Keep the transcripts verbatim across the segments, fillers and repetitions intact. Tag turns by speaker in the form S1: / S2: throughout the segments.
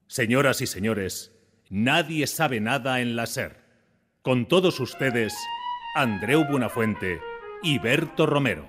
S1: Señoras y señores, nadie sabe nada en la SER. Con todos ustedes, Andreu Buenafuente y Berto Romero.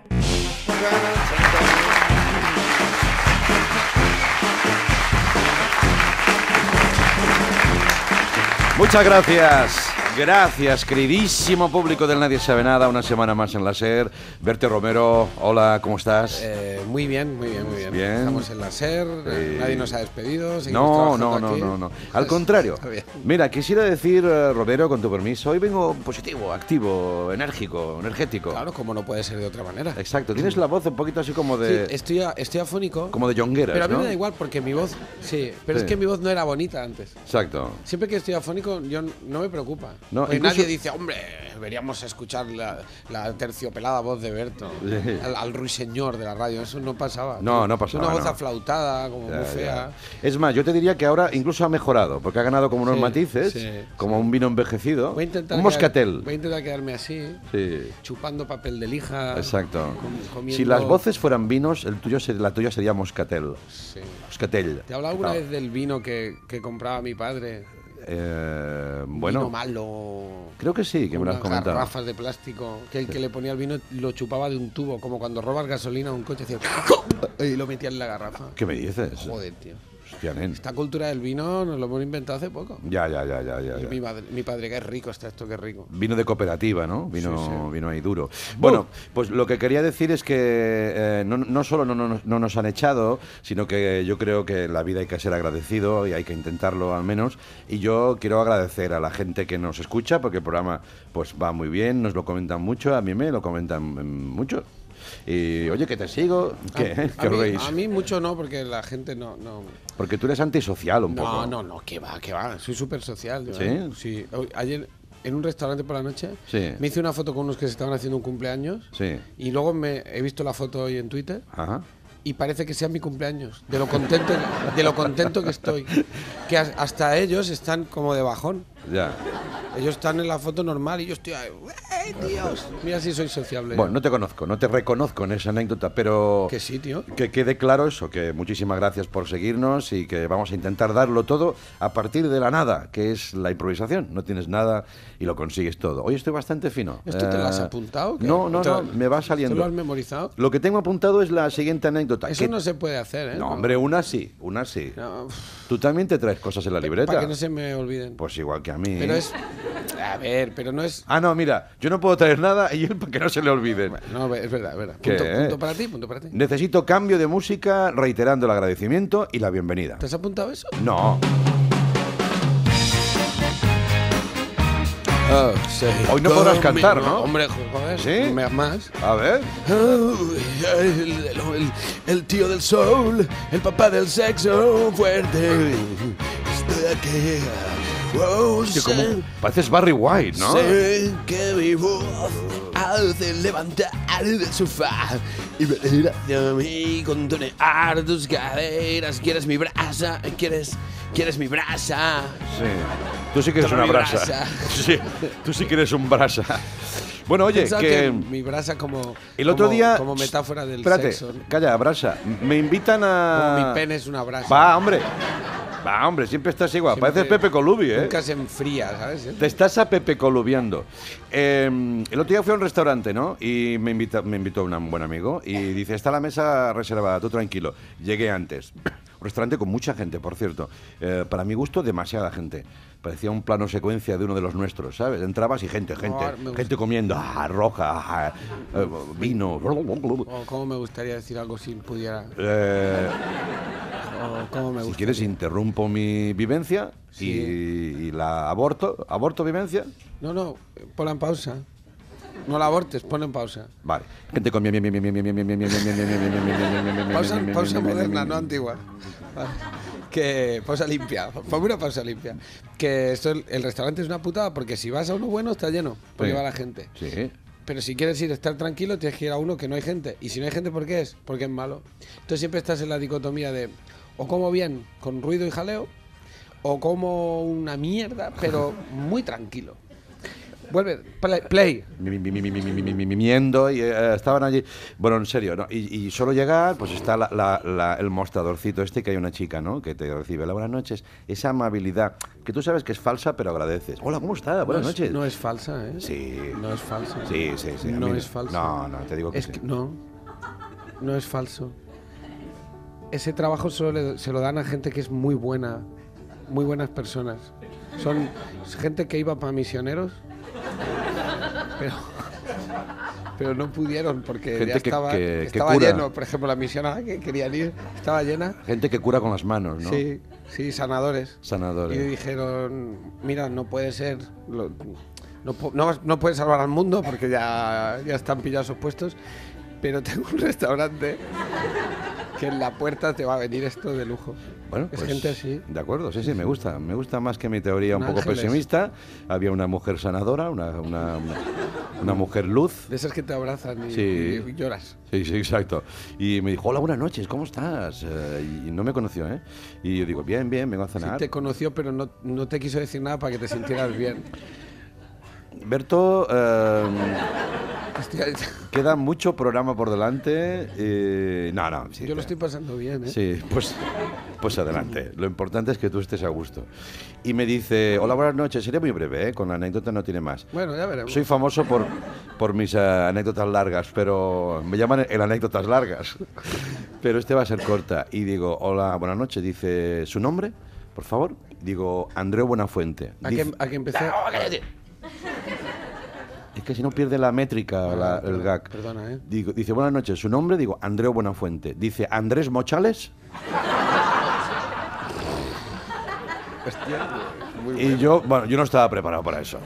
S2: Muchas gracias. Gracias, queridísimo público del Nadie Sabe Nada, una semana más en la SER. Berto Romero, hola, ¿cómo estás?
S3: Eh, muy bien, muy bien, muy bien.
S2: bien.
S3: Estamos en la SER,
S2: Sí.
S3: nadie nos ha despedido.
S2: No, no, no,
S3: aquí.
S2: no, no. Al contrario. Mira, quisiera decir, eh, Romero, con tu permiso, hoy vengo positivo, activo, enérgico, energético.
S3: Claro, como no puede ser de otra manera.
S2: Exacto, tienes la voz un poquito así como de...
S3: Sí, estoy, a- estoy afónico.
S2: Como de Jongueras,
S3: Pero a mí
S2: ¿no?
S3: me da igual porque mi voz... Sí, pero
S2: Sí.
S3: es que mi voz no era bonita antes.
S2: Exacto.
S3: Siempre que estoy afónico, yo n- no me preocupa.
S2: No,
S3: Porque
S2: incluso-
S3: nadie dice, hombre, deberíamos escuchar la, la terciopelada voz de Berto,
S2: Sí.
S3: al, al ruiseñor de la radio. Eso no pasaba.
S2: No,
S3: tío.
S2: no pasaba,
S3: Una voz
S2: no.
S3: aflautada, como
S2: Ya,
S3: muy
S2: ya.
S3: fea.
S2: Es más, yo te diría que ahora incluso ha mejorado, porque ha ganado como unos
S3: Sí,
S2: matices,
S3: sí,
S2: como un vino envejecido,
S3: Voy a intentar
S2: un
S3: quedar-
S2: moscatel.
S3: voy a intentar quedarme así,
S2: Sí.
S3: chupando papel de lija.
S2: Exacto.
S3: com- comiendo-
S2: Si las voces fueran vinos, el tuyo ser- la tuya sería moscatel.
S3: Sí.
S2: Moscatel.
S3: ¿Te he hablado alguna
S2: No.
S3: vez del vino que, que compraba mi padre?
S2: Eh,
S3: Vino
S2: bueno,
S3: malo.
S2: creo que sí, que me lo has
S3: unas
S2: comentado.
S3: garrafas de plástico. Que el que le ponía el vino lo chupaba de un tubo, como cuando robas gasolina a un coche hacía y lo metía en la garrafa.
S2: ¿Qué me dices?
S3: Joder, tío.
S2: Hostia, nen.
S3: Esta cultura del vino nos lo hemos inventado hace poco.
S2: Ya, ya, ya, ya, ya.
S3: Y
S2: ya.
S3: mi, madre- mi padre, que es rico, está esto que es rico.
S2: Vino de cooperativa, ¿no? Vino,
S3: Sí, sí.
S2: vino ahí duro. Bueno, pues lo que quería decir es que eh, no, no solo no, no- no nos han echado, sino que yo creo que en la vida hay que ser agradecido y hay que intentarlo al menos. Y yo quiero agradecer a la gente que nos escucha, porque el programa pues va muy bien, nos lo comentan mucho, a mí me lo comentan mm, mucho. Y oye, que te sigo, ¿qué?
S3: A,
S2: ¿Qué
S3: mí,
S2: reís?
S3: a mí mucho no, porque la gente no... no
S2: Porque tú eres antisocial un poco.
S3: No, no, no, que va, que va. Soy súper social. yo,
S2: ¿Sí?
S3: ¿eh? Sí. Hoy- Ayer, en un restaurante por la noche,
S2: Sí.
S3: me hice una foto con unos que se estaban haciendo un cumpleaños.
S2: Sí.
S3: Y luego me he visto la foto hoy en Twitter
S2: Ajá.
S3: y parece que sea mi cumpleaños. De lo contento, de lo contento que estoy. Que as- hasta ellos están como de bajón.
S2: Ya.
S3: Ellos están en la foto normal y yo estoy ahí. ¡Ey, Dios! Mira si soy sociable.
S2: Bueno, no te conozco, no te reconozco en esa anécdota, pero...
S3: Que sí, tío.
S2: Que quede claro eso, que muchísimas gracias por seguirnos y que vamos a intentar darlo todo a partir de la nada, que es la improvisación. No tienes nada y lo consigues todo. Hoy estoy bastante fino.
S3: ¿Esto te lo has
S2: Eh,
S3: apuntado? ¿Qué?
S2: No, no,
S3: ¿Te-
S2: no, me va saliendo.
S3: ¿Te lo has memorizado?
S2: Lo que tengo apuntado es la siguiente anécdota.
S3: Eso
S2: que-
S3: no se puede hacer, ¿eh?
S2: No, hombre, una sí, una sí.
S3: No, uf,
S2: Tú también te traes cosas en la libreta.
S3: para que no se me olviden.
S2: Pues igual que a mí.
S3: Pero es... A ver, pero no es...
S2: Ah, no, mira, yo no puedo traer nada y él para que no se le olviden.
S3: No, es verdad, es verdad.
S2: ¿Qué?
S3: Punto, punto para ti, punto para ti.
S2: Necesito cambio de música, reiterando el agradecimiento y la bienvenida.
S3: ¿Te has apuntado eso?
S2: No.
S3: Oh, sí.
S2: Hoy no podrás cantar, ¿no?
S3: Hombre, joder.
S2: ¿Sí?
S3: me- Más.
S2: A ver.
S3: Oh, el, el- el tío del soul, el papá del sexo fuerte. Estoy aquí. Oh,
S2: Tío,
S3: sé,
S2: como- pareces Barry White, ¿no?
S3: sé que mi voz hace levantar del sofá y venir hacia mí, contonear tus caderas. ¿Quieres mi brasa? ¿Quieres, quieres mi brasa?
S2: Sí. Tú sí que eres
S3: Toma
S2: una
S3: mi
S2: brasa.
S3: brasa.
S2: Sí, tú sí que eres un brasa. Bueno, oye,
S3: Pensaba
S2: que...
S3: mi brasa como,
S2: El otro
S3: como-
S2: día...
S3: como metáfora del
S2: Espérate,
S3: sexo, ¿no?
S2: calla, brasa. Me invitan a...
S3: Como mi pene es una brasa.
S2: Va, hombre. Va, hombre, siempre estás igual.
S3: Siempre-
S2: Pareces Pepe Colubi, ¿eh?
S3: Nunca se enfría, ¿sabes?
S2: Te estás a Pepe Colubiando. Eh, el otro día fui a un restaurante, ¿no? Y me, invita, me invitó un buen amigo y dice, está la mesa reservada, tú tranquilo. Llegué antes. Un restaurante con mucha gente, por cierto. Eh, para mi gusto, demasiada gente. Parecía un plano secuencia de uno de los nuestros, ¿sabes? Entrabas y gente, gente,
S3: Oh, me gusta.
S2: gente comiendo, ah, roja, ah, eh, vino.
S3: Oh, cómo me gustaría decir algo si pudiera.
S2: Eh,
S3: Oh, cómo me
S2: si
S3: gusta.
S2: quieres, interrumpo mi vivencia y,
S3: Sí.
S2: y la aborto. ¿Aborto vivencia?
S3: No, no, ponla en pausa. No la abortes, pon en pausa.
S2: Vale. Gente con...
S3: Pausa, pausa moderna, no antigua. Vale. Que pausa limpia, ponme una pausa limpia. Que esto, el, el restaurante es una putada porque si vas a uno bueno está lleno, porque
S2: Sí.
S3: va la gente.
S2: Sí.
S3: Pero si quieres ir a estar tranquilo, tienes que ir a uno que no hay gente. Y si no hay gente, ¿por qué es? Porque es malo. Entonces siempre estás en la dicotomía de o como bien, con ruido y jaleo, o como una mierda, pero muy tranquilo. Vuelve, play. play.
S2: Mi- mi- mi- mi- mi- mi- mi- mi- Mimiendo y eh, estaban allí. Bueno, en serio, ¿no? Y, y solo llegar, pues está la- la- la- el mostradorcito este que hay una chica, ¿no? Que te recibe. Hola, buenas noches. Esa amabilidad que tú sabes que es falsa, pero agradeces. Hola, ¿cómo está? Buenas
S3: no es,
S2: noches.
S3: No es falsa, ¿eh?
S2: Sí.
S3: No es falsa.
S2: Sí, sí, sí. a
S3: No
S2: mí
S3: es falsa.
S2: No, no, te digo que
S3: Es
S2: sí.
S3: que no. No es falso. Ese trabajo solo le- se lo dan a gente que es muy buena, muy buenas personas. Son gente que iba para misioneros, pero, pero no pudieron porque
S2: Gente
S3: ya
S2: que-
S3: estaba,
S2: que- que
S3: estaba
S2: cura.
S3: lleno. Por ejemplo, la misión a la que querían ir estaba llena.
S2: Gente que cura con las manos, ¿no?
S3: Sí, sí, sanadores.
S2: Sanadores.
S3: Y dijeron, mira, no puede ser, lo- no, pu- no, no puedes salvar al mundo porque ya, ya están pillados sus puestos, pero tengo un restaurante que en la puerta te va a venir esto de lujo.
S2: Bueno,
S3: es
S2: pues,
S3: gente así.
S2: De acuerdo, sí, sí, me gusta. Me gusta más que mi teoría un
S3: Un
S2: poco
S3: ángeles.
S2: pesimista. Había una mujer sanadora, una, una, una mujer luz.
S3: De esas que te abrazan y,
S2: Sí.
S3: y lloras.
S2: Sí, sí, exacto. Y me dijo, hola, buenas noches, ¿cómo estás? Eh, y no me conoció, ¿eh? Y yo digo, bien, bien, vengo a
S3: Sí,
S2: cenar.
S3: te conoció, pero no, no te quiso decir nada para que te sintieras bien.
S2: Berto, eh,
S3: Hostia,
S2: queda mucho programa por delante. eh, no, no. Sí,
S3: yo lo estoy pasando bien, ¿eh?
S2: Sí, pues, pues adelante. Lo importante es que tú estés a gusto. Y me dice, hola, buenas noches. Sería muy breve, ¿eh? Con la anécdota no tiene más.
S3: Bueno, ya veremos.
S2: Soy famoso por, por mis eh, anécdotas largas, pero me llaman el anécdotas largas. Pero este va a ser corta. Y digo, hola, buenas noches. Dice, ¿su nombre? Por favor. Digo, Andreu Buenafuente.
S3: ¿A
S2: Dice-
S3: que, a que empecé?
S2: Es que si no pierde la métrica,
S3: Ah,
S2: la- el
S3: perdón,
S2: gag.
S3: perdona, ¿eh?
S2: Digo, dice, buenas noches. ¿Su nombre? Digo, Andreu Buenafuente. Dice, ¿Andrés Mochales?
S3: Hostia, muy
S2: Y yo, bueno, yo no estaba preparado para eso.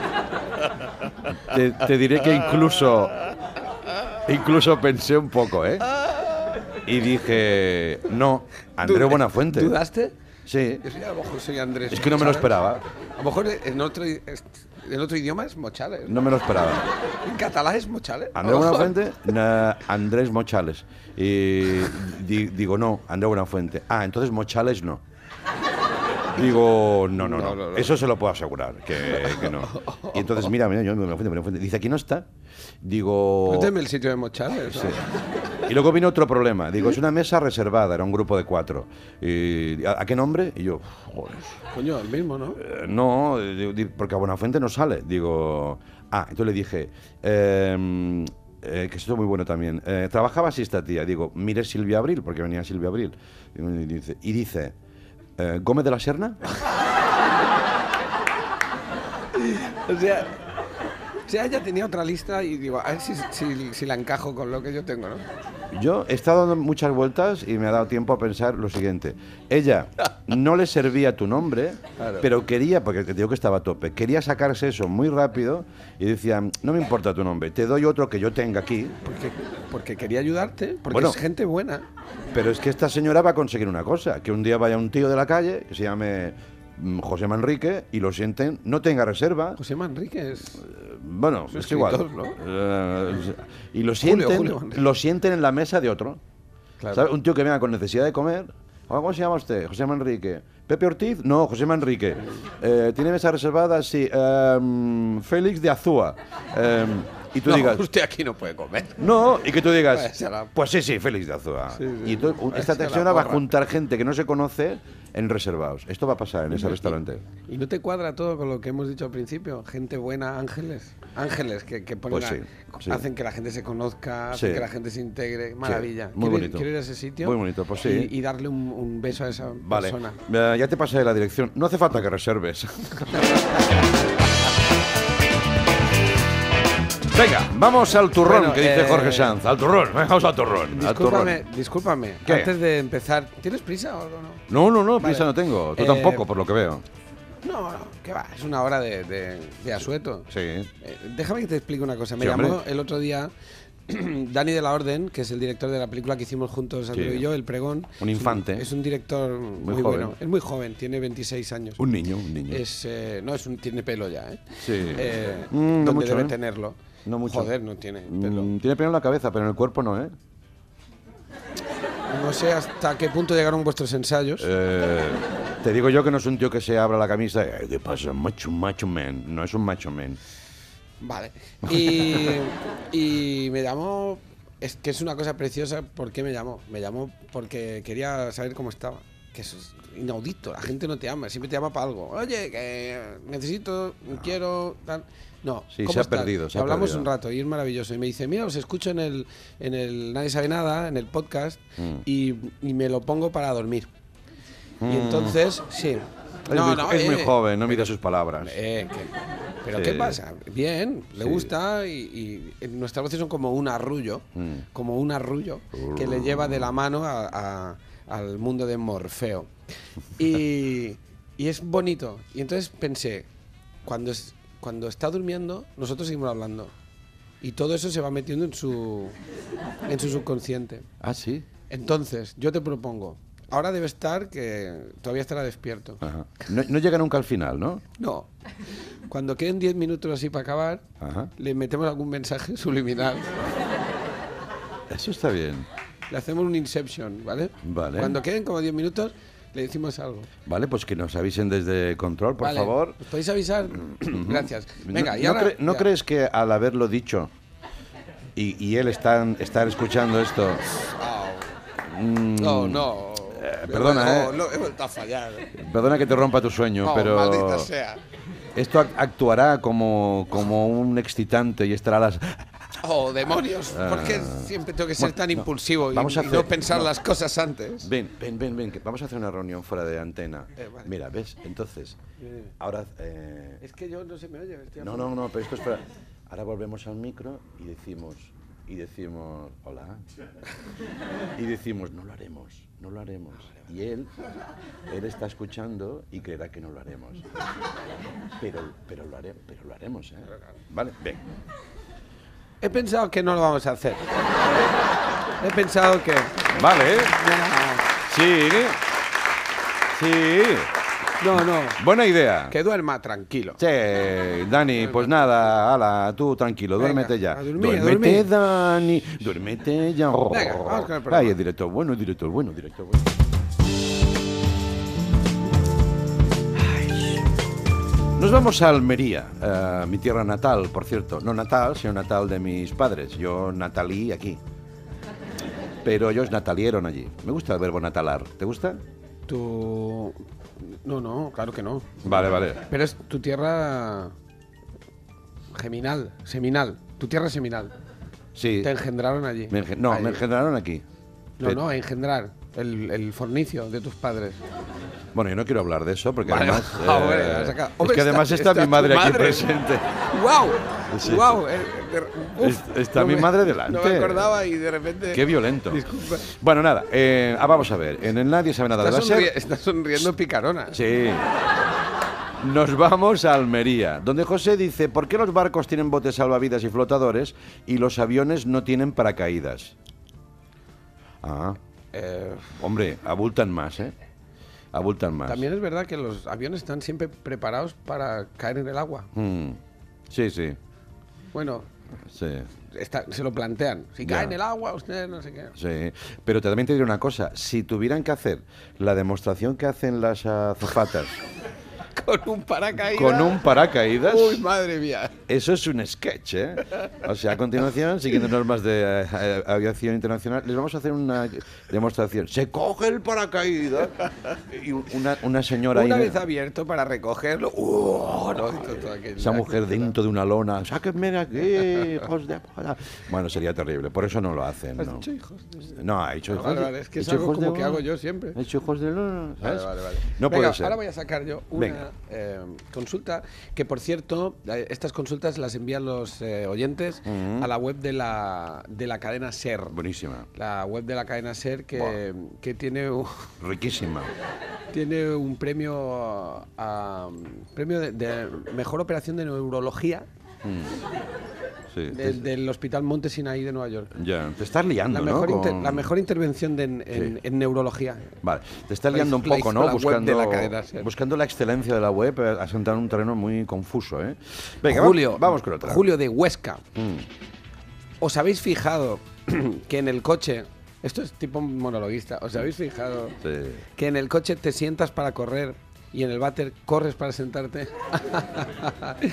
S2: Te, te diré que incluso, incluso pensé un poco, ¿eh? Y dije, no, Andreu
S3: ¿Dud-
S2: Buenafuente.
S3: ¿Dudaste?
S2: Sí,
S3: Yo sí, a lo mejor soy Andrés.
S2: es que no me lo
S3: Mochales.
S2: esperaba.
S3: A lo mejor en otro, i- es- en otro idioma es Mochales.
S2: No me lo esperaba.
S3: En catalán es Mochales.
S2: Andreu
S3: A lo mejor.
S2: Buenafuente, na- Andrés Mochales. Y di- digo, no, Andreu Buenafuente. Ah, entonces Mochales no. Digo, no, no, no,
S3: No, no, no.
S2: eso se lo puedo asegurar, que, que no. Y entonces, mira, mira, yo me fuente, me fuente. Dice, aquí no está. Digo...
S3: Cuéntame el sitio de Mochales.
S2: Sí. Y luego vino otro problema. Digo, es una mesa reservada, era un grupo de cuatro. Y, ¿a, a qué nombre? Y yo, joder.
S3: Coño, el mismo, ¿no?
S2: Eh, no, digo, di- porque a Buenafuente no sale. Digo, ah, entonces le dije, eh, eh, que esto es muy bueno también. Eh, trabajaba así esta tía. Digo, mire Silvia Abril, porque venía Silvia Abril. Y dice, y dice eh, ¿Gómez de la Serna?
S3: O sea, o sea, ella tenía otra lista y digo, a ver si, si, si la encajo con lo que yo tengo, ¿no?
S2: Yo he estado dando muchas vueltas y me ha dado tiempo a pensar lo siguiente. Ella no le servía tu nombre,
S3: Claro.
S2: pero quería, porque te digo que estaba a tope, quería sacarse eso muy rápido y decía, no me importa tu nombre, te doy otro que yo tenga aquí,
S3: Porque, porque quería ayudarte, porque
S2: Bueno.
S3: es gente buena.
S2: pero es que esta señora va a conseguir una cosa, que un día vaya un tío de la calle que se llame mm, José Manrique y lo sienten, no tenga reserva,
S3: José Manrique es...
S2: bueno,
S3: Es
S2: es igual,
S3: escritor, ¿no?
S2: Eh, y lo
S3: Julio,
S2: sienten,
S3: Julio Manrique.
S2: lo sienten en la mesa de otro.
S3: Claro.
S2: ¿Sabe? Un tío que venga con necesidad de comer. Hola, ¿cómo se llama usted? José Manrique. ¿Pepe Ortiz? No, José Manrique. Eh, ¿Tiene mesa reservada? Sí. Em, Félix de Azúa. Em, y tú
S3: No,
S2: digas...
S3: usted aquí no puede comer.
S2: No, y que tú digas...
S3: Váyase a la-
S2: Pues sí, sí, Félix de Azúa.
S3: Sí, sí.
S2: Y entonces, un- esta
S3: Váyase a la
S2: persona va a
S3: porra.
S2: juntar gente que no se conoce en reservados. Esto va a pasar en ese restaurante.
S3: ¿Y no te cuadra todo con lo que hemos dicho al principio? Gente buena, ángeles. Ángeles que, que ponen
S2: Pues
S3: a-
S2: sí, sí.
S3: hacen que la gente se conozca, hacen
S2: Sí.
S3: que la gente se integre. Maravilla.
S2: muy
S3: Quiero ir-
S2: bonito.
S3: Quiero ir a ese sitio.
S2: Muy bonito, pues sí.
S3: Y, y darle un, un beso a esa
S2: Vale,
S3: persona.
S2: eh, ya te pasé la dirección. No hace falta que reserves. Venga, vamos al turrón,
S3: Bueno,
S2: que dice
S3: eh,
S2: Jorge Sanz. Al turrón, vamos al turrón. al
S3: Discúlpame,
S2: turrón.
S3: discúlpame.
S2: ¿Qué?
S3: Antes de empezar, ¿tienes prisa o algo no?
S2: No, no, no, prisa
S3: Vale.
S2: no tengo. Tú
S3: Eh,
S2: tampoco, por lo que veo.
S3: No, no, ¿qué va? Es una hora de, de, de asueto.
S2: Sí.
S3: Eh, déjame que te explique una cosa. Me
S2: Sí,
S3: llamó
S2: hombre.
S3: el otro día Dani de la Orden, que es el director de la película que hicimos juntos, Andreu
S2: Sí.
S3: y yo, El Pregón.
S2: Un infante.
S3: Es un, es un director muy,
S2: joven.
S3: bueno. Es muy joven, tiene veintiséis años.
S2: Un niño, un niño.
S3: Es, eh, no, es un, tiene pelo ya, ¿eh?
S2: Sí.
S3: Eh,
S2: Mm, no
S3: donde
S2: mucho,
S3: debe
S2: ¿eh?
S3: tenerlo.
S2: No mucho.
S3: Joder, no tiene pelo.
S2: Mm, tiene pelo en la cabeza, pero en el cuerpo no, ¿eh?
S3: No sé hasta qué punto llegaron vuestros ensayos.
S2: Eh, Te digo yo que no es un tío que se abra la camisa y, "Eh, ¿qué pasa? Macho, macho man. No es un macho man.
S3: Vale. Y, y me llamó, es que es una cosa preciosa. ¿Por qué me llamó? Me llamó porque quería saber cómo estaba. Que eso es inaudito, la gente no te llama, siempre te llama para algo. Oye, que necesito, quiero, tal. No,
S2: Sí,
S3: ¿cómo
S2: se ha
S3: estás?
S2: perdido, se ha
S3: Hablamos
S2: perdido.
S3: un rato y es maravilloso. Y me dice, mira, os escucho en el, en el Nadie Sabe Nada, en el podcast,
S2: Mm.
S3: y, y me lo pongo para dormir. Y
S2: Mm.
S3: entonces, sí.
S2: Es,
S3: No,
S2: muy,
S3: no,
S2: es muy
S3: eh,
S2: joven, no mide sus palabras.
S3: eh, que- pero
S2: Sí.
S3: ¿qué pasa? Bien, le
S2: Sí.
S3: gusta y, y nuestras voces son como un arrullo,
S2: Mm.
S3: como un arrullo que le lleva de la mano a- a- al mundo de Morfeo. Y, y es bonito. Y entonces pensé, cuando, es- cuando está durmiendo, nosotros seguimos hablando. Y todo eso se va metiendo en su, en su subconsciente.
S2: Ah, sí.
S3: Entonces, yo te propongo, ahora debe estar que todavía estará despierto.
S2: Ajá. No, no llega nunca al final, ¿no?
S3: No. Cuando queden diez minutos así para acabar,
S2: Ajá.
S3: le metemos algún mensaje subliminal.
S2: Eso está bien.
S3: Le hacemos un Inception, ¿vale?
S2: Vale.
S3: Cuando queden como diez minutos, le decimos algo.
S2: Vale, pues que nos avisen desde control, por
S3: Vale.
S2: favor.
S3: ¿Os podéis avisar? Gracias. Venga,
S2: ¿No,
S3: y
S2: no
S3: ahora...
S2: cre- ¿no
S3: ya.
S2: crees que al haberlo dicho y, y él está, estar escuchando esto... mm,
S3: No, no.
S2: Eh, perdona,
S3: no,
S2: eh.
S3: no, he vuelto a fallar.
S2: Perdona que te rompa tu sueño,
S3: No,
S2: pero...
S3: maldita sea.
S2: Esto ac- actuará como, como un excitante y estará a las...
S3: Oh, demonios. ¿Por qué siempre tengo que ser
S2: Bueno,
S3: tan
S2: no.
S3: impulsivo y,
S2: Vamos a
S3: y
S2: hacer-
S3: no pensar
S2: no.
S3: las cosas antes?
S2: Ven, ven, ven, ven, que vamos a hacer una reunión fuera de antena.
S3: Eh, vale.
S2: Mira, ¿ves? Entonces,
S3: Eh.
S2: ahora... eh,
S3: Es que yo no se me oye. estoy
S2: No, no, no, pero esto es para... Ahora volvemos al micro y decimos... Y decimos... Hola. Y decimos, no lo haremos, no lo haremos. Y él, él está escuchando y creerá que no lo haremos. Pero, pero, lo, haré, pero lo haremos, ¿eh? Vale, ven.
S3: He pensado que no lo vamos a hacer. He pensado que...
S2: Vale, ¿eh? Sí. Sí.
S3: No, no.
S2: Buena idea.
S3: Que duerma tranquilo.
S2: Sí, Dani, pues nada, ala, tú tranquilo,
S3: Venga,
S2: duérmete ya.
S3: a dormir, a
S2: duérmete,
S3: dormir.
S2: Dani, duérmete ya.
S3: Venga, vamos con el programa.
S2: Ay, el director bueno, el director bueno, el director bueno. Ay. Nos vamos a Almería, eh, mi tierra natal, por cierto. No natal, sino natal de mis padres. Yo natalí aquí. Pero ellos natalieron allí. Me gusta el verbo natalar. ¿Te gusta?
S3: Tu... No, no, claro que no.
S2: Vale, vale.
S3: Pero es tu tierra geminal, seminal. Tu tierra seminal.
S2: Sí.
S3: Te engendraron allí.
S2: Me enge- no,
S3: Ahí.
S2: me engendraron aquí.
S3: No,
S2: Pero-
S3: no, engendrar. El, el fornicio de tus padres.
S2: Bueno, yo no quiero hablar de eso porque
S3: Vale,
S2: además...
S3: ah,
S2: eh,
S3: bueno, ya has sacado.
S2: es
S3: Hombre,
S2: que además está,
S3: está
S2: mi madre,
S3: tu
S2: aquí
S3: madre.
S2: presente.
S3: ¡Wow!
S2: Sí,
S3: ¡Wow!
S2: sí.
S3: Eh, de- uf,
S2: Es- está
S3: no
S2: mi
S3: me-
S2: madre delante.
S3: No me acordaba y de repente...
S2: Qué violento.
S3: Disculpa.
S2: Bueno, nada, eh, ah, vamos a ver. En el Nadie Sabe Nada de
S3: Está,
S2: la SER...
S3: sonri- está sonriendo picarona.
S2: Sí. Nos vamos a Almería, donde José dice, ¿por qué los barcos tienen botes salvavidas y flotadores y los aviones no tienen paracaídas? Ah,
S3: Eh,
S2: hombre, abultan más, ¿eh? Abultan más.
S3: también es verdad que los aviones están siempre preparados para caer en el agua.
S2: Mm, sí, sí,
S3: Bueno,
S2: sí.
S3: está- se lo plantean. Si
S2: Ya.
S3: cae en el agua, usted no sé qué.
S2: Sí, pero también te diré una cosa, si tuvieran que hacer la demostración que hacen las azafatas
S3: Con un paracaídas.
S2: con un paracaídas,
S3: Uy, madre mía.
S2: eso es un sketch, ¿eh? O sea, a continuación, siguiendo normas de eh, eh, aviación internacional, les vamos a hacer una demostración. Se coge el paracaídas y una, una señora
S3: Una
S2: ahí,
S3: vez abierto para recogerlo. ¡Uh! No, y todo- todo aquello.
S2: esa mujer dentro de una lona, sáquenme de aquí, hijos de puta. Bueno, sería terrible, por eso no lo hacen,
S3: ¿Has
S2: ¿no?
S3: dicho hijos? de-
S2: No, ha hecho
S3: Ah,
S2: hijos
S3: vale,
S2: de-
S3: vale, es que
S2: ha
S3: es
S2: hecho
S3: algo
S2: hijos de
S3: como que
S2: lona.
S3: hago yo siempre.
S2: Ha hecho hijos de lona, ¿sabes?
S3: Vale, vale, vale.
S2: No
S3: Venga,
S2: puede ser.
S3: ahora voy a sacar yo una
S2: Venga.
S3: eh, consulta que, por cierto, eh, estas consultas las envían los eh, oyentes
S2: Ujú.
S3: a la web de la, de la cadena SER.
S2: Buenísima,
S3: La web de la cadena SER que, que tiene, un,
S2: riquísima.
S3: tiene un premio, a, premio de, de mejor operación de neurología
S2: Sí,
S3: de-
S2: te-
S3: del Hospital Monte Sinaí de Nueva York.
S2: ya, te estás liando,
S3: La
S2: ¿no?
S3: mejor, inter-
S2: Con-
S3: la mejor intervención de- en, en-
S2: Sí.
S3: en neurología.
S2: Vale, te estás
S3: La
S2: liando un
S3: hizo- la
S2: poco,
S3: hizo
S2: ¿no?
S3: la web
S2: Buscando,
S3: de la cadena SER.
S2: buscando la excelencia de la web, eh, has entrado en un terreno muy confuso, ¿eh? Venga,
S3: Julio,
S2: va- vamos con otra.
S3: Julio de Huesca.
S2: Mm.
S3: ¿Os habéis fijado que en el coche, esto es tipo monologuista, ¿os habéis fijado
S2: Sí.
S3: que en el coche te sientas para correr y en el váter corres para sentarte?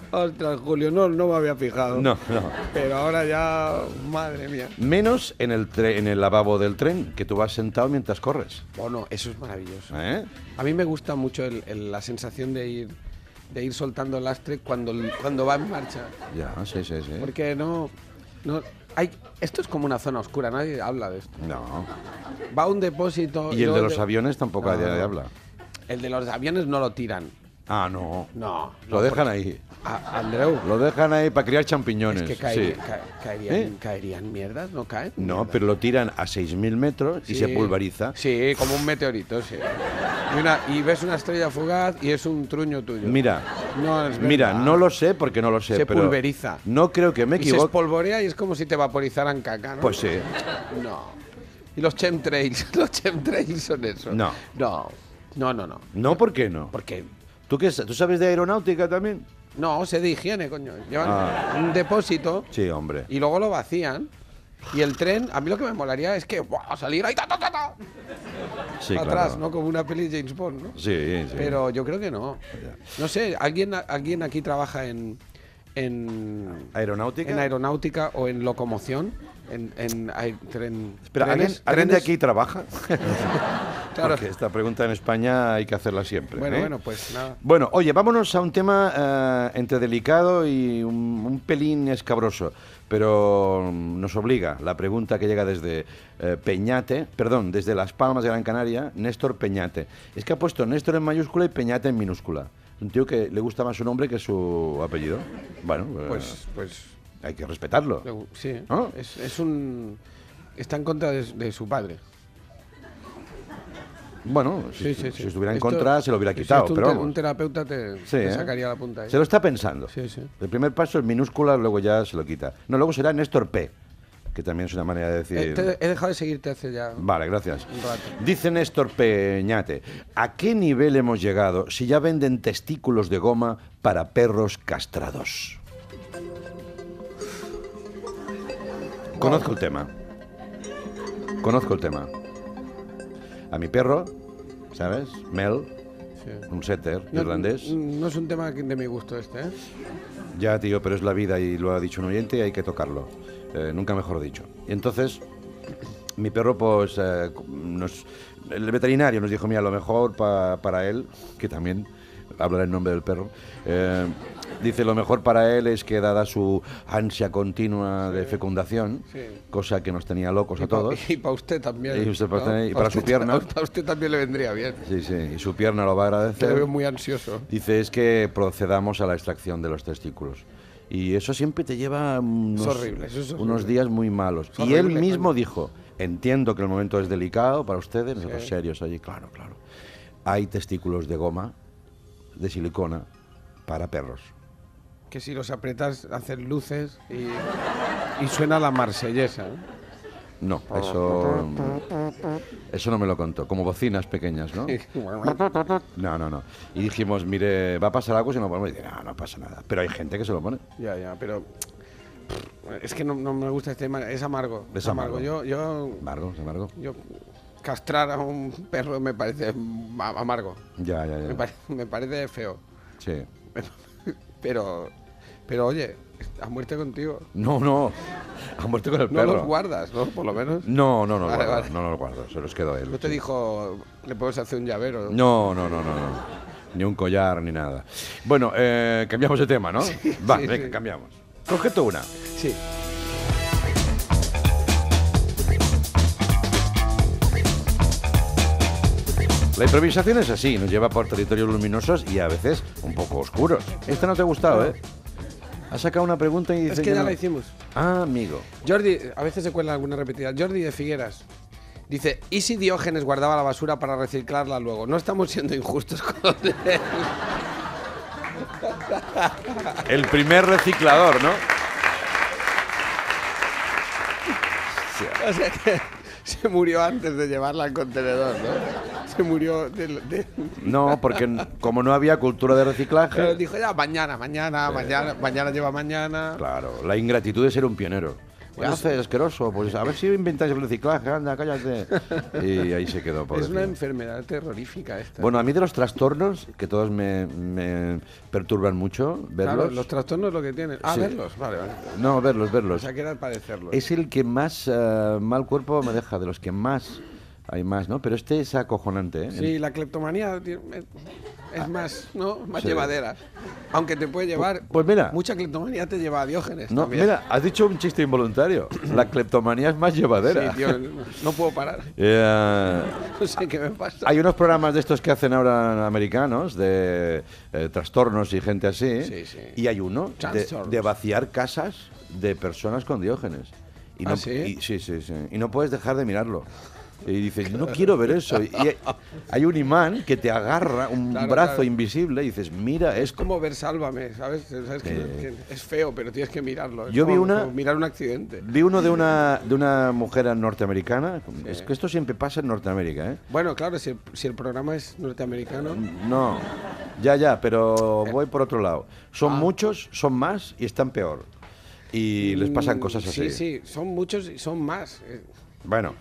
S3: Ostras, Julio, no, no me había fijado.
S2: No, no.
S3: Pero ahora ya, madre mía.
S2: Menos en el, tre- en el lavabo del tren, que tú vas sentado mientras corres.
S3: Bueno, eso es maravilloso.
S2: ¿Eh?
S3: A mí me gusta mucho el- el- la sensación de ir, de ir soltando el lastre cuando, cuando va en marcha.
S2: Ya, sí, sí, sí.
S3: Porque no, no hay, esto es como una zona oscura, nadie habla de esto.
S2: No.
S3: Va a un depósito.
S2: Y el
S3: luego
S2: de los aviones tampoco
S3: No,
S2: nadie
S3: no.
S2: habla.
S3: El de los aviones no lo tiran.
S2: Ah, no.
S3: No.
S2: Lo
S3: no,
S2: dejan
S3: porque-
S2: ahí.
S3: A- Andreu,
S2: Lo dejan ahí para criar champiñones.
S3: es que caería-
S2: sí.
S3: ca- caerían,
S2: ¿Eh?
S3: caerían mierdas, ¿no caen?
S2: No,
S3: Mierdas.
S2: pero lo tiran a seis mil metros y
S3: Sí.
S2: se pulveriza.
S3: Sí, como un meteorito, sí. Y, una- y ves una estrella fugaz y es un truño tuyo.
S2: Mira,
S3: No, es
S2: mira,
S3: verdad.
S2: no lo sé porque no lo sé,
S3: Se
S2: pero
S3: pulveriza.
S2: no creo que me
S3: Y se
S2: equivoque.
S3: espolvorea y es como si te vaporizaran caca, ¿no?
S2: Pues sí.
S3: No. Y los chemtrails, los chemtrails son eso.
S2: No.
S3: No, no, no, no.
S2: No, ¿por qué no?
S3: Porque,
S2: ¿Tú, qué, sa- ¿Tú sabes de aeronáutica también?
S3: no, sé de higiene, coño. Llevan
S2: Ah.
S3: un depósito
S2: Sí, hombre.
S3: y luego lo vacían. Y el tren, a mí lo que me molaría es que ¡buah! Salir ahí, ta, ta, ta, ta,
S2: Sí,
S3: atrás,
S2: claro.
S3: ¿no? Como una peli de James Bond, ¿no?
S2: Sí, sí.
S3: Pero yo creo que no. No sé, ¿alguien, alguien aquí trabaja en, en,
S2: ¿Aeronáutica?
S3: en aeronáutica o en locomoción? En, en, aer- tren,
S2: Espera, ¿alguien,
S3: trenes-
S2: ¿alguien de
S3: trenes?
S2: aquí trabaja?
S3: Claro.
S2: Porque esta pregunta en España hay que hacerla siempre.
S3: Bueno,
S2: ¿eh?
S3: bueno, pues nada.
S2: Bueno, oye, vámonos a un tema eh, entre delicado y un, un pelín escabroso, pero mm, nos obliga la pregunta que llega desde eh, Peñate, perdón, desde Las Palmas de Gran Canaria, Néstor Peñate. Es que ha puesto Néstor en mayúscula y Peñate en minúscula. Un tío que le gusta más su nombre que su apellido. Bueno, eh,
S3: Pues, pues
S2: hay que respetarlo.
S3: le- sí.
S2: ¿No?
S3: Es, es un. Está en contra de, de su padre.
S2: Bueno, si,
S3: Sí, sí,
S2: si
S3: sí.
S2: estuviera en
S3: Esto-
S2: contra se lo hubiera
S3: si
S2: quitado,
S3: esto un
S2: pero
S3: te-
S2: vamos.
S3: un terapeuta te,
S2: Sí,
S3: te
S2: ¿eh?
S3: sacaría la punta ahí.
S2: Se lo está pensando.
S3: Sí, sí.
S2: El primer paso es minúscula, luego ya se lo quita. No, luego será Néstor P, que también es una manera de decir...
S3: Eh, te- he dejado de seguirte hace ya
S2: Vale, gracias.
S3: un rato.
S2: Dice Néstor Peñate, ¿a qué nivel hemos llegado si ya venden testículos de goma para perros castrados? Conozco el tema. Conozco el tema. A mi perro, ¿sabes? Mel,
S3: Sí.
S2: un setter
S3: No,
S2: irlandés.
S3: no es un tema que- de mi gusto este, ¿eh?
S2: Ya, tío, pero es la vida y lo ha dicho un oyente y hay que tocarlo. Eh, nunca mejor dicho. Y entonces, mi perro, pues, eh, nos, el veterinario nos dijo, mira, lo mejor pa- para él, que también hablará en nombre del perro, eh, dice, lo mejor para él es que dada su ansia continua de fecundación,
S3: Sí.
S2: cosa que nos tenía locos a
S3: Y pa-
S2: todos.
S3: Y para usted también.
S2: Y usted pa'
S3: ¿no?
S2: usted- y
S3: Pa'
S2: para su
S3: usted-
S2: pierna.
S3: Para usted también le vendría bien.
S2: Sí, sí, y su pierna lo va a
S3: Que le
S2: agradecer.
S3: veo muy ansioso.
S2: Dice, es que procedamos a la extracción de los testículos. Y eso siempre te lleva unos,
S3: horrible, eso es horrible.
S2: unos días muy malos.
S3: Es
S2: y él
S3: horrible,
S2: mismo
S3: coño.
S2: dijo, entiendo que el momento es delicado para ustedes, nosotros serios allí, claro, claro. Hay testículos de goma, de silicona, para perros.
S3: Que si los aprietas hacen luces y, y suena la marsellesa. ¿eh?
S2: No, eso, eso no me lo contó, como bocinas pequeñas, ¿no? No, no, no. Y dijimos, mire, ¿va a pasar algo si no lo ponemos? Y dice, no, no pasa nada. Pero hay gente que se lo pone.
S3: Ya, ya, pero es que no, no me gusta este tema, es amargo.
S2: Es amargo.
S3: Yo, yo,
S2: Amargo, es amargo.
S3: yo castrar a un perro me parece ma- amargo.
S2: Ya, ya,
S3: Me,
S2: ya.
S3: pare- me parece feo.
S2: Sí.
S3: Pero, pero oye, a muerte contigo.
S2: No, no. Ha muerto con el
S3: No
S2: perro.
S3: los guardas, ¿no? Por lo menos.
S2: No, no, no,
S3: Vale,
S2: guardo,
S3: vale.
S2: no los guardo, se los quedo a él.
S3: No te
S2: sí.
S3: dijo, le puedes hacer un llavero.
S2: No, no, no, no, no. Ni un collar ni nada. Bueno, eh, cambiamos de tema, ¿no? Va,
S3: sí,
S2: venga,
S3: sí.
S2: cambiamos. Coge tú una.
S3: Sí.
S2: La improvisación es así, nos lleva por territorios luminosos y a veces un poco oscuros. Esta no te ha gustado, ¿eh? Has sacado una pregunta y dices
S3: Es que ya
S2: no.
S3: la hicimos.
S2: Ah, amigo.
S3: Jordi, a veces se cuela alguna repetida. Jordi de Figueras dice: ¿y si Diógenes guardaba la basura para reciclarla luego? No estamos siendo injustos con él.
S2: El primer reciclador, ¿no?
S3: O sea que se murió antes de llevarla al contenedor, ¿no? Se murió de... de-
S2: No, porque n- como no había cultura de
S3: Pero
S2: reciclaje,
S3: dijo ya mañana, mañana, mañana, mañana lleva mañana.
S2: claro, la ingratitud de ser un pionero. ¿Qué haces, asqueroso? Pues a ver si inventáis el reciclaje, anda, cállate. Y ahí se quedó.
S3: Es una
S2: tío.
S3: enfermedad terrorífica esta.
S2: Bueno, a mí de los trastornos, que todos me, me perturban mucho, verlos...
S3: Claro, los trastornos es lo que tienen. Ah,
S2: Sí.
S3: verlos, vale, vale.
S2: No, verlos,
S3: O
S2: verlos.
S3: sea, que era padecerlos.
S2: Es el que más eh, mal cuerpo me deja, de los que más... Hay más, ¿no? Pero este es acojonante, ¿eh?
S3: Sí, la cleptomanía tiene- es, es más, ¿no? Más
S2: Sí.
S3: llevadera. Aunque te puede llevar...
S2: pues mira.
S3: Mucha cleptomanía te lleva a Diógenes
S2: No,
S3: también.
S2: mira, has dicho un chiste involuntario. La cleptomanía es más llevadera.
S3: Sí, tío, no, no puedo parar.
S2: Eh,
S3: No sé qué me pasa.
S2: hay unos programas de estos que hacen ahora americanos, de eh, trastornos y gente así.
S3: Sí, sí.
S2: Y hay uno de,
S3: Trastornos.
S2: de vaciar casas de personas con Diógenes. Y no,
S3: ¿Ah, sí?
S2: y- sí, sí, sí. Y no puedes dejar de mirarlo. Y dices, no quiero ver eso. Y hay, hay un imán que te agarra, un
S3: Claro,
S2: brazo
S3: claro.
S2: invisible, y dices, mira
S3: Es
S2: esto.
S3: como ver Sálvame, ¿sabes? ¿Sabes que,
S2: Eh.
S3: que es feo, pero tienes que mirarlo. Es
S2: Yo vi
S3: como-
S2: una-
S3: como mirar un accidente.
S2: Vi uno de una, de una mujer norteamericana. Es que esto siempre pasa en Norteamérica, ¿eh?
S3: Bueno, claro, si el, si el programa es norteamericano...
S2: No, ya, ya, pero voy por otro lado. Son
S3: Ah.
S2: muchos, son más y están peor. Y les pasan
S3: Mm,
S2: cosas así.
S3: Sí, sí, son muchos y son más. Eh,
S2: Bueno,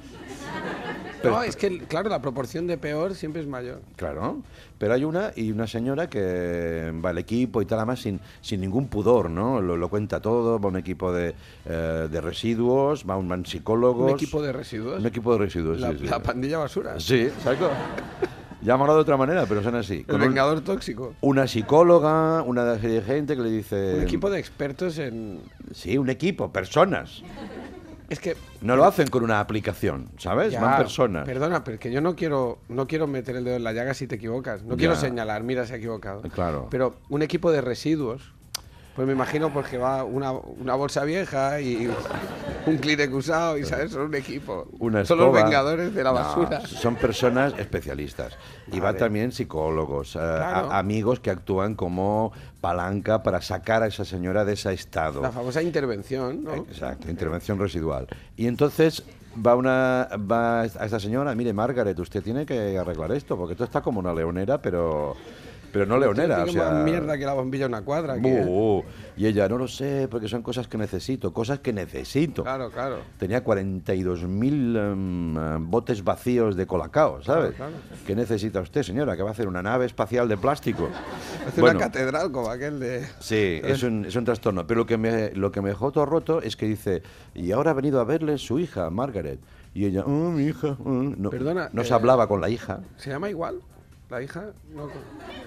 S2: Pero-
S3: no, es que, claro, la proporción de peor siempre es mayor.
S2: claro. Pero hay una y una señora que va al equipo y tal, además sin, sin ningún pudor, ¿no? Lo, lo cuenta todo, va un equipo de, eh, de residuos, va un, van psicólogos.
S3: Un equipo de residuos.
S2: Un equipo de residuos,
S3: la,
S2: sí, sí.
S3: la pandilla basura.
S2: Sí, exacto. Llámalo de otra manera, pero son así.
S3: El
S2: Con un-
S3: vengador tóxico.
S2: una psicóloga, una serie de gente que le dice...
S3: Un equipo de expertos en...
S2: Sí, un equipo, personas.
S3: Es que...
S2: No lo hacen con una aplicación, ¿sabes?
S3: Ya,
S2: Van personas.
S3: Perdona, pero que yo no quiero, no quiero meter el dedo en la llaga si te equivocas. No quiero
S2: Ya.
S3: señalar, mira, se ha equivocado.
S2: Claro.
S3: Pero un equipo de residuos, pues me imagino porque va una, una bolsa vieja y un Kleenex usado y, ¿sabes? Son un equipo.
S2: Una
S3: Son los
S2: escoba.
S3: vengadores de la
S2: No,
S3: basura.
S2: son personas especialistas. Y
S3: Vale.
S2: van también psicólogos, eh,
S3: Claro.
S2: a- amigos que actúan como palanca para sacar a esa señora de ese estado.
S3: La famosa intervención, ¿no?
S2: Exacto, intervención residual. Y entonces va una va a esta señora, mire, Margaret, usted tiene que arreglar esto, porque esto está como una leonera, pero pero no leonera, o
S3: Tiene
S2: sea...
S3: más mierda que la bombilla de una cuadra. aquí, ¿eh?
S2: Bu, y ella, no lo sé, porque son cosas que necesito, cosas que necesito.
S3: Claro, claro.
S2: Tenía cuarenta y dos mil em, botes vacíos de colacao, ¿sabes?
S3: Claro,
S2: ¿Qué necesita usted, señora? Que va a hacer una nave espacial de plástico.
S3: Hace
S2: Bueno,
S3: una catedral como aquel de...
S2: sí, es un, es un trastorno. Pero lo que, me, lo que me dejó todo roto es que dice, y ahora ha venido a verle su hija, Margaret. Y ella, oh, mi hija. oh". No,
S3: Perdona,
S2: no se
S3: eh,
S2: hablaba con la hija.
S3: ¿Se llama igual? ¿La hija? No. con-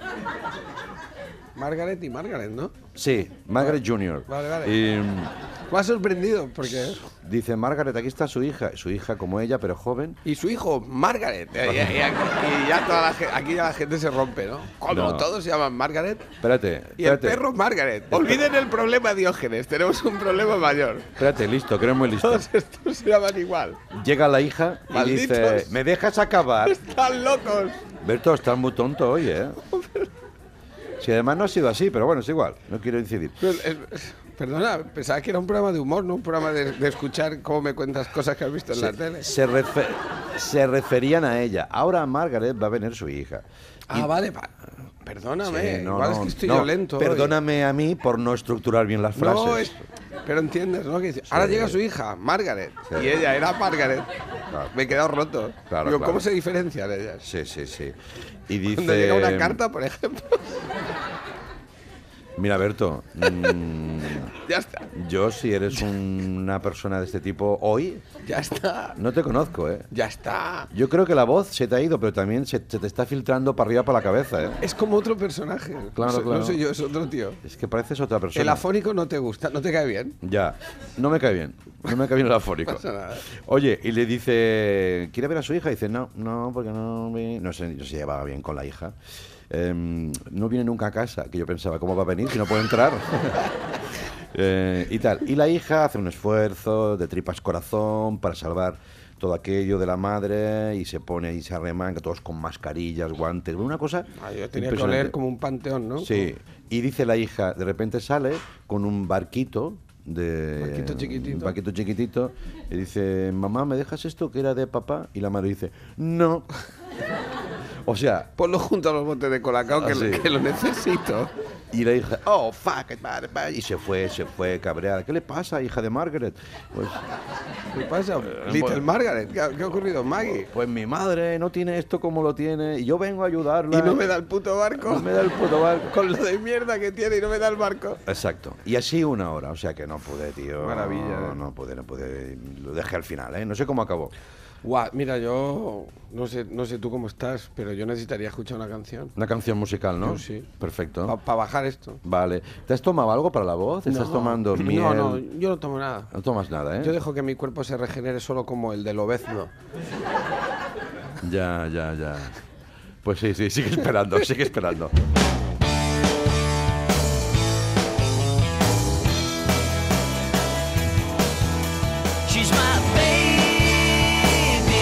S3: Margaret y Margaret, ¿no?
S2: Sí, Margaret junior
S3: Vale, vale.
S2: Y mm,
S3: Me ha sorprendido porque...
S2: dice, Margaret, aquí está su hija. Su hija como ella, pero joven.
S3: Y su hijo, Margaret. Y, y- y aquí, y ya toda la, ge- aquí ya la gente se rompe, ¿no? ¿Cómo?
S2: No.
S3: Todos se llaman Margaret.
S2: Espérate,
S3: Y el
S2: espérate.
S3: perro Margaret. Olviden el problema Diógenes, tenemos un problema mayor.
S2: Espérate, listo, que eres muy listo.
S3: Todos estos se llaman igual.
S2: Llega la hija y
S3: Malditos.
S2: dice, ¿me dejas acabar?
S3: Están locos.
S2: Berto, estás muy tonto hoy, ¿eh? Si además no ha sido así, pero bueno, es igual, no quiero incidir.
S3: Pero, eh, Perdona, pensaba que era un programa de humor, no un programa de, de escuchar cómo me cuentas cosas que has visto en la tele.
S2: Se, refe- se referían a ella. Ahora a Margaret va a venir su hija.
S3: Ah, vale, pa- perdóname,
S2: Sí, no,
S3: igual
S2: no,
S3: es que estoy
S2: no,
S3: yo lento. hoy.
S2: Perdóname a mí por no estructurar bien las frases.
S3: No, es, pero entiendes, ¿no? Que dice, ahora llega su hija, Margaret,
S2: Sí.
S3: y ella era Margaret.
S2: Claro.
S3: Me he quedado roto.
S2: Claro,
S3: Digo,
S2: claro.
S3: ¿cómo se diferencian ellas?
S2: Sí, sí, sí. Y dice...
S3: Cuando llega una carta, por ejemplo,
S2: Mira, Berto, mm,
S3: ya está,
S2: yo si eres un- una persona de este tipo hoy,
S3: ya está,
S2: no te conozco, ¿eh?
S3: ya está.
S2: Yo creo que la voz se te ha ido, pero también se, se te está filtrando para arriba, para la cabeza, ¿eh?
S3: Es como otro personaje.
S2: Claro,
S3: no, soy,
S2: claro.
S3: no soy yo, es otro tío.
S2: Es que pareces otra persona.
S3: El afónico no te gusta, no te cae bien.
S2: Ya, no me cae bien. No me cae bien el afónico.
S3: No pasa nada.
S2: Oye, y le dice, ¿quiere ver a su hija? Y dice, no, no, porque no me... No sé, no se llevaba bien con la hija. Em, no viene nunca a casa, que yo pensaba, ¿cómo va a venir si no puede entrar? Eh, y tal. Y la hija hace un esfuerzo de tripas corazón para salvar todo aquello de la madre y se pone y se arremanga, todos con mascarillas, guantes, una cosa
S3: Ah, yo tenía que
S2: impresionante.
S3: oler como un panteón, ¿no?
S2: Sí, y dice la hija, de repente sale con un barquito de
S3: Barquito chiquitito.
S2: un barquito chiquitito y dice, mamá, ¿me dejas esto que era de papá? Y la madre dice, no. O sea,
S3: Ponlo junto a los botes de colacao que,
S2: Ah, sí.
S3: lo, que lo necesito.
S2: Y le dije, oh, fuck it, man, man", y se fue, se fue cabreada. ¿Qué le pasa, hija de Margaret? Pues,
S3: ¿Qué pasa?
S2: Eh,
S3: Little
S2: bueno.
S3: Margaret, ¿qué ha, qué ha ocurrido? Maggie.
S2: pues mi madre no tiene esto como lo tiene y yo vengo a ayudarla.
S3: Y no me da el puto barco.
S2: No me da el puto barco.
S3: Con lo de mierda que tiene y no me da el barco.
S2: Exacto. Y así una hora, o sea que no pude, tío.
S3: Maravilla,
S2: No,
S3: ¿eh?
S2: no pude, no pude. Lo dejé al final, ¿eh? No sé cómo acabó.
S3: Guau, mira, yo no sé, no sé tú cómo estás, pero yo necesitaría escuchar una canción.
S2: Una canción musical, ¿no?
S3: Yo sí.
S2: Perfecto.
S3: Para bajar esto.
S2: Vale. ¿Te has tomado algo para la voz? ¿Estás
S3: No,
S2: tomando miel?
S3: No, no, yo no tomo nada.
S2: No tomas nada, ¿eh?
S3: Yo dejo que mi cuerpo se regenere solo como el del obezno.
S2: Ya, ya, ya. Pues sí, sí, sigue esperando, sigue esperando.
S4: She's my baby,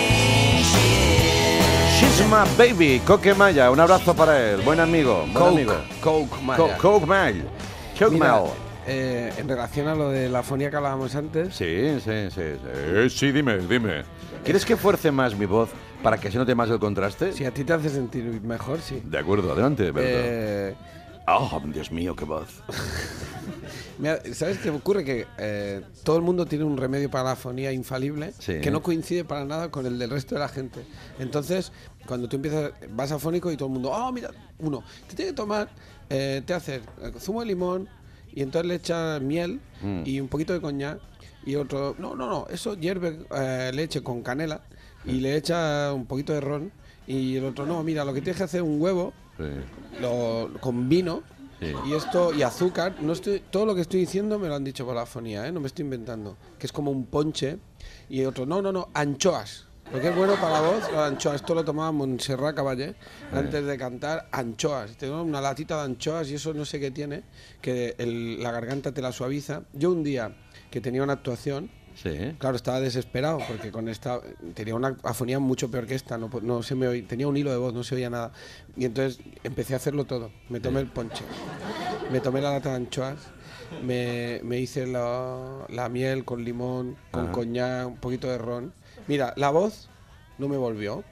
S4: she is.
S2: She's my baby, Coque Maya. Un abrazo para él. Buen amigo, buen amigo.
S3: Coke, Maya.
S2: Co- Coke Maya. Coke
S3: Mira,
S2: Maya.
S3: eh, en relación a lo de la fonía que hablábamos antes,
S2: Sí, sí, sí, sí. Eh, sí, dime, dime. ¿Quieres que fuerce más mi voz para que se note más el contraste?
S3: si a ti te hace sentir mejor, sí.
S2: De acuerdo, adelante, Berto.
S3: Eh,
S2: Oh, Dios mío, qué voz.
S3: mira, ¿sabes qué ocurre? Que eh, todo el mundo tiene un remedio para la fonía infalible
S2: Sí.
S3: que no coincide para nada con el del resto de la gente. Entonces, cuando tú empiezas, vas a fónico y todo el mundo, oh, mira, uno, te tiene que tomar, eh, te hace eh, zumo de limón y entonces le echa miel
S2: Mm.
S3: y un poquito de coñac y otro, no, no, no, eso hierve eh, leche con canela y le echa un poquito de ron y el otro, no, mira, lo que tienes que hacer es un huevo
S2: Sí.
S3: lo, con vino
S2: Sí.
S3: y esto y azúcar. No estoy, todo lo que estoy diciendo me lo han dicho por la fonía, ¿eh? No me estoy inventando. Que es como un ponche. Y otro, no, no, no, anchoas. Lo que es bueno para la voz, las anchoas. Esto lo tomaba Montserrat Caballé antes de cantar, anchoas. Tengo una latita de anchoas y eso no sé qué tiene, que el- la garganta te la suaviza. Yo un día que tenía una actuación,
S2: Sí.
S3: claro, estaba desesperado porque con esta tenía una afonía mucho peor que esta, no, po- no se me oía, tenía un hilo de voz, no se oía nada. Y entonces empecé a hacerlo todo. Me tomé el ponche, me tomé la lata de anchoas, me, me hice la, la miel con limón, con
S2: Ajá.
S3: coñac, un poquito de ron. Mira, la voz no me volvió.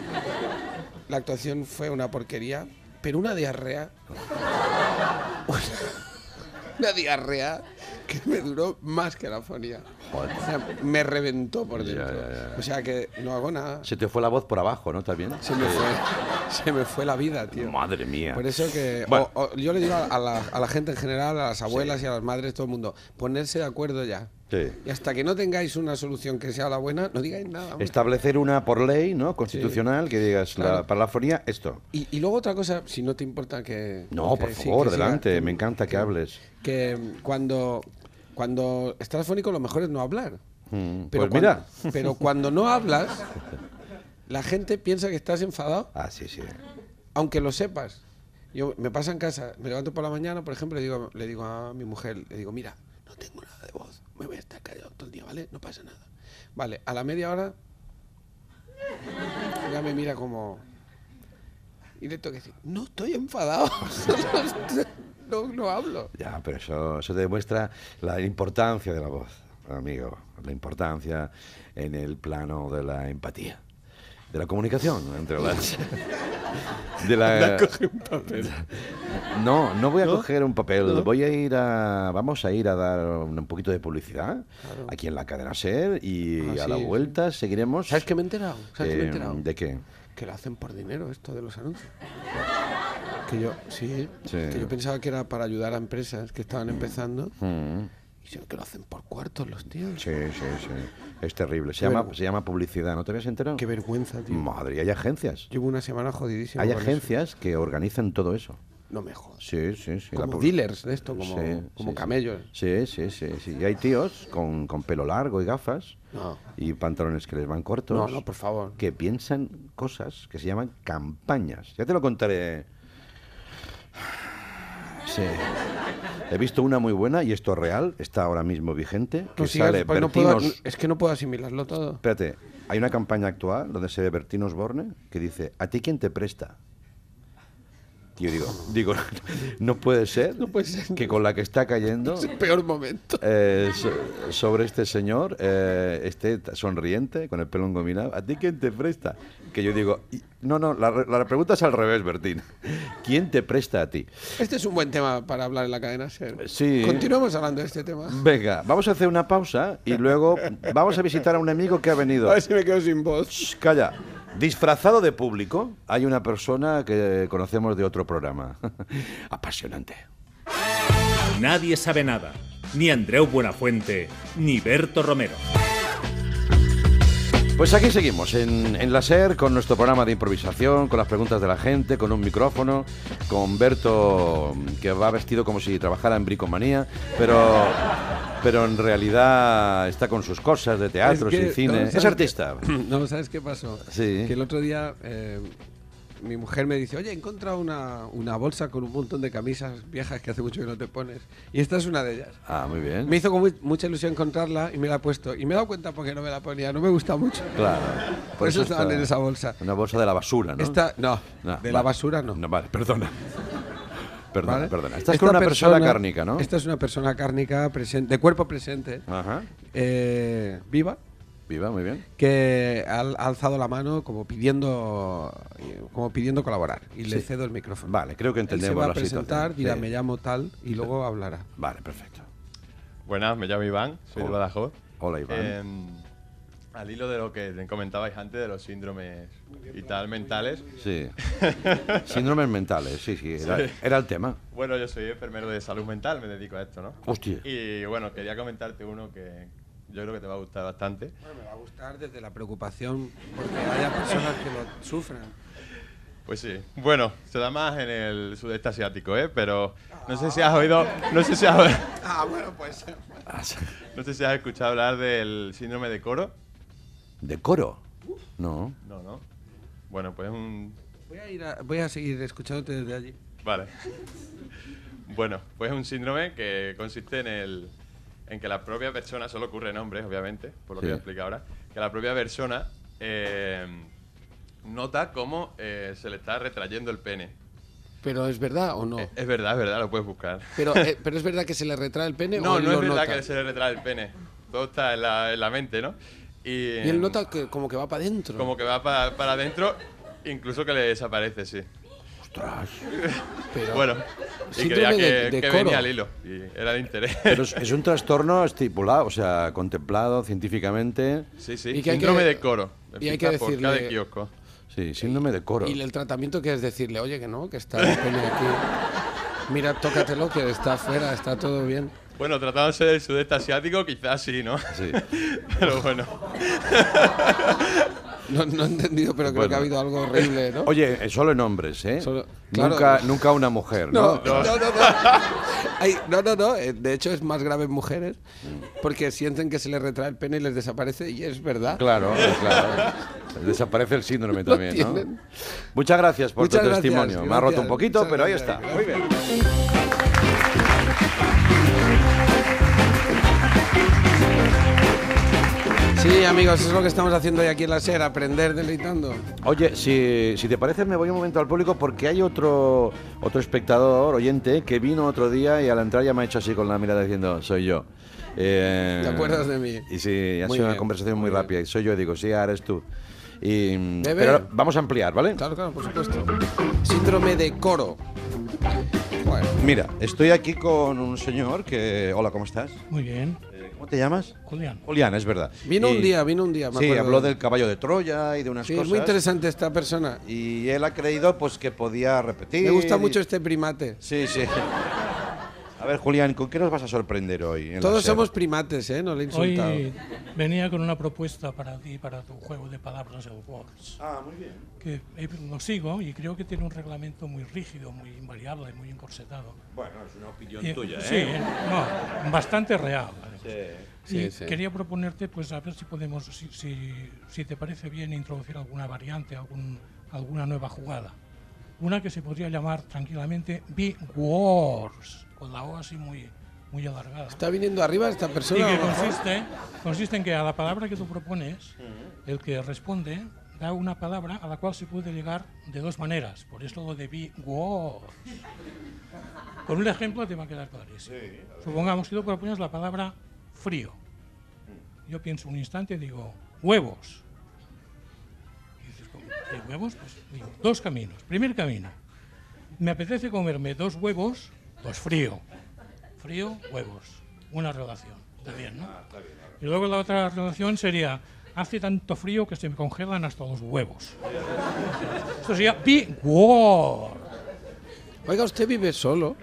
S3: La actuación fue una porquería, pero una diarrea. Una, una diarrea que me duró más que la fonía.
S2: Joder.
S3: O sea, me reventó por
S2: Ya,
S3: dentro.
S2: ya, ya.
S3: O sea que no hago nada.
S2: Se te fue la voz por abajo, ¿no? ¿Estás bien?
S3: Se me fue, se me fue la vida, tío.
S2: Madre mía.
S3: Por eso que
S2: Bueno.
S3: o- o yo le digo a, a la, a la gente en general, a las abuelas y a las madres, todo el mundo, ponerse de acuerdo ya.
S2: Sí.
S3: Y hasta que no tengáis una solución que sea la buena, no digáis nada. hombre.
S2: Establecer una por ley, ¿no? Constitucional, que digas, la-
S3: Claro.
S2: para la fonía, esto.
S3: Y, y luego otra cosa, si no te importa que...
S2: No,
S3: que
S2: por
S3: sí,
S2: favor,
S3: que siga,
S2: adelante,
S3: que-
S2: me encanta que hables.
S3: Que mm, cuando, cuando estás fónico lo mejor es no hablar.
S2: Mm,
S3: Pero
S2: pues mira.
S3: cuando- pero cuando no hablas, la gente piensa que estás enfadado,
S2: Ah, sí, sí.
S3: aunque lo sepas. Yo me pasa en casa, me levanto por la mañana, por ejemplo, le digo, le digo a mi mujer, le digo, mira, no tengo nada de voz, me voy a estar callado todo el día, ¿vale? No pasa nada. Vale, a la media hora ya me mira como... Y le tengo que decir, no estoy enfadado, no, no hablo.
S2: Ya, pero eso, eso demuestra la importancia de la voz, amigo. La importancia en el plano de la empatía. De la comunicación entre las... De la... No, no voy a coger un papel. Voy a ir a... Vamos a ir a dar un, un poquito de publicidad aquí en la cadena SER y
S3: Ah,
S2: a la
S3: sí,
S2: vuelta seguiremos...
S3: ¿Sabes qué me he enterado? ¿Sabes qué me he
S2: Eh,
S3: enterado?
S2: ¿De qué?
S3: Que lo hacen por dinero esto de los anuncios. Que yo, sí,
S2: Sí.
S3: que yo pensaba que era para ayudar a empresas que estaban empezando
S2: Mm,
S3: y sé que lo hacen por cuartos los tíos.
S2: sí, sí, sí. Es terrible. Se
S3: Qué
S2: llama,
S3: vergüenza.
S2: se llama publicidad. ¿No te habías enterado?
S3: Qué vergüenza, tío.
S2: Madre, y hay agencias.
S3: Llevo una semana jodidísima.
S2: Hay
S3: con eso.
S2: agencias que organizan todo eso.
S3: No me jodas.
S2: Sí, sí, sí.
S3: Como
S2: la pub-
S3: dealers de esto, como,
S2: Sí,
S3: como
S2: sí,
S3: camellos.
S2: Sí, sí, sí, sí. Y hay tíos con, con pelo largo y gafas
S3: No.
S2: y pantalones que les van cortos.
S3: No, no, por favor.
S2: Que piensan cosas que se llaman campañas. Ya te lo contaré. Sí. He visto una muy buena y esto es real, está ahora mismo vigente, que
S3: No sigas,
S2: sale
S3: pues no puedo-
S2: Bertín Os-
S3: es que no puedo asimilarlo todo.
S2: Espérate, hay una campaña actual donde se ve Bertín Osborne que dice, ¿a ti quién te presta? Y yo digo, digo, no puede ser,
S3: No puede ser.
S2: que con la que está cayendo
S3: Es el peor momento.
S2: eh, so- sobre este señor eh, esté t- sonriente, con el pelo engominado. ¿A ti quién te presta? Que yo digo, y- no, no, la, re- la pregunta es al revés, Bertín. ¿Quién te presta a ti?
S3: Este es un buen tema para hablar en la cadena SER.
S2: Sí.
S3: Continuamos hablando de este tema.
S2: Venga, vamos a hacer una pausa y luego vamos a visitar a un amigo que ha venido.
S3: A ver si me quedo sin voz.
S2: Shh, calla. Disfrazado de público, hay una persona que conocemos de otro programa. Apasionante.
S1: Nadie sabe nada, ni Andreu Buenafuente, ni Berto Romero.
S2: Pues aquí seguimos, en, en la SER, con nuestro programa de improvisación, con las preguntas de la gente, con un micrófono, con Berto, que va vestido como si trabajara en bricomanía, pero, pero en realidad está con sus cosas de teatro,
S3: Es que,
S2: y cine.
S3: no,
S2: Es
S3: ¿sabes
S2: artista.
S3: qué? No, ¿sabes qué pasó?
S2: Sí.
S3: Que el otro día eh, mi mujer me dice, oye, he encontrado una, una bolsa con un montón de camisas viejas que hace mucho que no te pones. Y esta es una de ellas.
S2: Ah, muy bien.
S3: Me hizo con mu- mucha ilusión encontrarla y me la he puesto. Y me he dado cuenta porque no me la ponía. No me gusta mucho.
S2: Claro.
S3: Por eso estaban
S2: está-
S3: en esa bolsa.
S2: Una bolsa de la basura, ¿no?
S3: Esta, no,
S2: No,
S3: de
S2: vale.
S3: la basura no.
S2: No, vale, perdona. Perdona,
S3: ¿Vale?
S2: perdona. Estás
S3: Esta
S2: con una persona, cárnica, ¿no?
S3: Esta es una persona cárnica, presente, de cuerpo presente,
S2: Ajá.
S3: eh, viva,
S2: Viva, muy bien.
S3: que ha, ha alzado la mano como pidiendo como pidiendo colaborar. Y le
S2: Sí.
S3: cedo el micrófono.
S2: Vale, creo que
S3: Él
S2: entendemos
S3: se va a
S2: la
S3: presentar,
S2: situación.
S3: dirá,
S2: Sí.
S3: me llamo tal, y luego hablará.
S2: Vale, perfecto.
S5: Buenas, me llamo Iván, soy de
S2: Hola.
S5: Badajoz.
S2: Hola, Iván.
S5: Eh, al hilo de lo que comentabais antes de los síndromes y tal mentales,
S2: Sí. Síndromes mentales, sí, sí, era, era el tema.
S5: bueno, yo soy enfermero de salud mental, me dedico a esto, ¿no?
S2: Hostia.
S5: Y bueno, quería comentarte uno que yo creo que te va a gustar bastante.
S3: Bueno, me va a gustar desde la preocupación porque haya personas que lo sufran.
S5: Pues sí. Bueno, se da más en el sudeste asiático, ¿eh? Pero no sé si has oído, no sé si has,
S3: Ah, bueno, pues.
S5: no sé si has escuchado hablar del síndrome de Coro.
S2: ¿De coro? No.
S5: No, no. Bueno, pues un
S3: Voy a, ir a, voy a seguir escuchándote desde allí.
S5: Vale. Bueno, pues es un síndrome que consiste en el en que la propia persona, solo ocurre en hombres, obviamente, por lo
S2: Sí.
S5: que voy a explicar ahora, que la propia persona eh, nota cómo eh, se le está retrayendo el pene.
S3: Pero es verdad o no.
S5: Eh, es verdad, es verdad, lo puedes buscar.
S3: Pero, eh, pero es verdad que se le retrae el pene o
S5: No,
S3: él
S5: no
S3: lo
S5: es verdad
S3: nota?
S5: que se le retrae el pene. Todo está en la, en la mente, ¿no? Y,
S3: Y él nota que como que va para adentro.
S5: como que va pa- para adentro, incluso que le desaparece, sí.
S2: Ostras.
S3: Pero,
S5: Bueno, y
S3: síndrome
S5: creía que,
S3: de- de
S5: que
S3: Coro.
S5: venía al hilo, y era de interés.
S2: Pero es, es un trastorno estipulado, o sea, contemplado científicamente.
S5: Sí, sí.
S3: Y que hay
S5: Síndrome
S3: que-
S5: de Coro.
S3: y hay que
S5: Empieza por K de
S3: decirle-
S5: kiosco.
S2: Sí, síndrome de coro.
S3: Y el tratamiento que es decirle, oye, que no, que está el pene aquí. Mira, tócatelo, que está afuera, está todo bien.
S5: Bueno, tratándose del sudeste asiático, quizás sí, ¿no?
S2: Sí.
S5: Pero bueno.
S3: No, no he entendido, pero creo
S2: Bueno.
S3: que ha habido algo horrible, ¿no?
S2: Oye, eh, solo en hombres, ¿eh?
S3: Solo- claro.
S2: Nunca, nunca una mujer,
S3: No,
S2: ¿no?
S3: no, no, no. Ay, no, no, no. eh, De hecho, es más grave en mujeres porque sienten que se les retrae el pene y les desaparece y es verdad.
S2: Claro, claro. Desaparece el síndrome
S3: Lo
S2: también, ¿no?
S3: tienen.
S2: Muchas gracias por
S3: Muchas
S2: tu
S3: gracias,
S2: testimonio. Me ha roto
S3: gracias,
S2: un poquito,
S3: muchas
S2: pero ahí
S3: gracias,
S2: está. Muy bien.
S3: Sí, amigos, eso es lo que estamos haciendo hoy aquí en la SER, aprender deleitando.
S2: Oye, si, si te parece, me voy un momento al público porque hay otro otro espectador, oyente, que vino otro día y al entrar ya me ha hecho así con la mirada diciendo, soy yo. Eh,
S3: ¿Te acuerdas de mí?
S2: Y sí, ha
S3: Muy
S2: sido una
S3: bien,
S2: conversación muy
S3: muy bien.
S2: rápida. Y soy yo, digo, sí, ahora eres tú. Y,
S3: Bebé.
S2: pero vamos a ampliar, ¿vale?
S3: Claro, claro, por supuesto. Síndrome de Coro. Bueno,
S2: Mira, estoy aquí con un señor que... Hola, ¿cómo estás?
S6: Muy bien,
S2: Eh, ¿Cómo te llamas?
S6: Julián.
S2: Julián, es verdad.
S3: vino
S2: Y-
S3: un día, vino un día. me
S2: Sí,
S3: acuerdo
S2: habló
S3: de-
S2: del caballo de Troya y de unas
S3: Sí, es
S2: cosas.
S3: muy interesante esta persona.
S2: Y él ha creído pues que podía repetir.
S3: Me gusta
S2: y-
S3: mucho este primate.
S2: Sí, sí. A ver, Julián, ¿con qué nos vas a sorprender hoy? en la
S3: Todos
S2: SER?
S3: somos primates, ¿eh? No le he insultado.
S6: Hoy venía con una propuesta para ti, para tu juego de palabras, el Words,
S2: Ah, muy bien.
S6: que eh, lo sigo y creo que tiene un reglamento muy rígido, muy invariable, muy encorsetado.
S2: Bueno, es una opinión
S6: Y-
S2: tuya, ¿eh?
S6: Sí, eh, no, bastante real. además.
S3: Sí,
S6: y
S3: sí.
S6: quería proponerte, pues, a ver si podemos, si, si, si te parece bien, introducir alguna variante, algún, alguna nueva jugada. Una que se podría llamar tranquilamente Big Wars, con la O así muy, muy alargada.
S3: ¿Está viniendo arriba esta
S6: Y
S3: persona?
S6: que
S3: o abajo?
S6: consiste, consiste en que a la palabra que tú propones, el que responde da una palabra a la cual se puede llegar de dos maneras. Por eso lo de be words. Con un ejemplo te va a quedar clarísimo. Supongamos que tú propones la palabra frío. Yo pienso un instante y digo, huevos. Y dices, ¿cómo? ¿Qué huevos? Pues digo, dos caminos. Primer camino. Me apetece comerme dos huevos, pues frío. Frío, huevos. Una relación. Está bien, ¿no? Y luego la otra relación sería, hace tanto frío que se me congelan hasta los huevos. Esto sería be war.
S3: Oiga, ¿usted vive solo?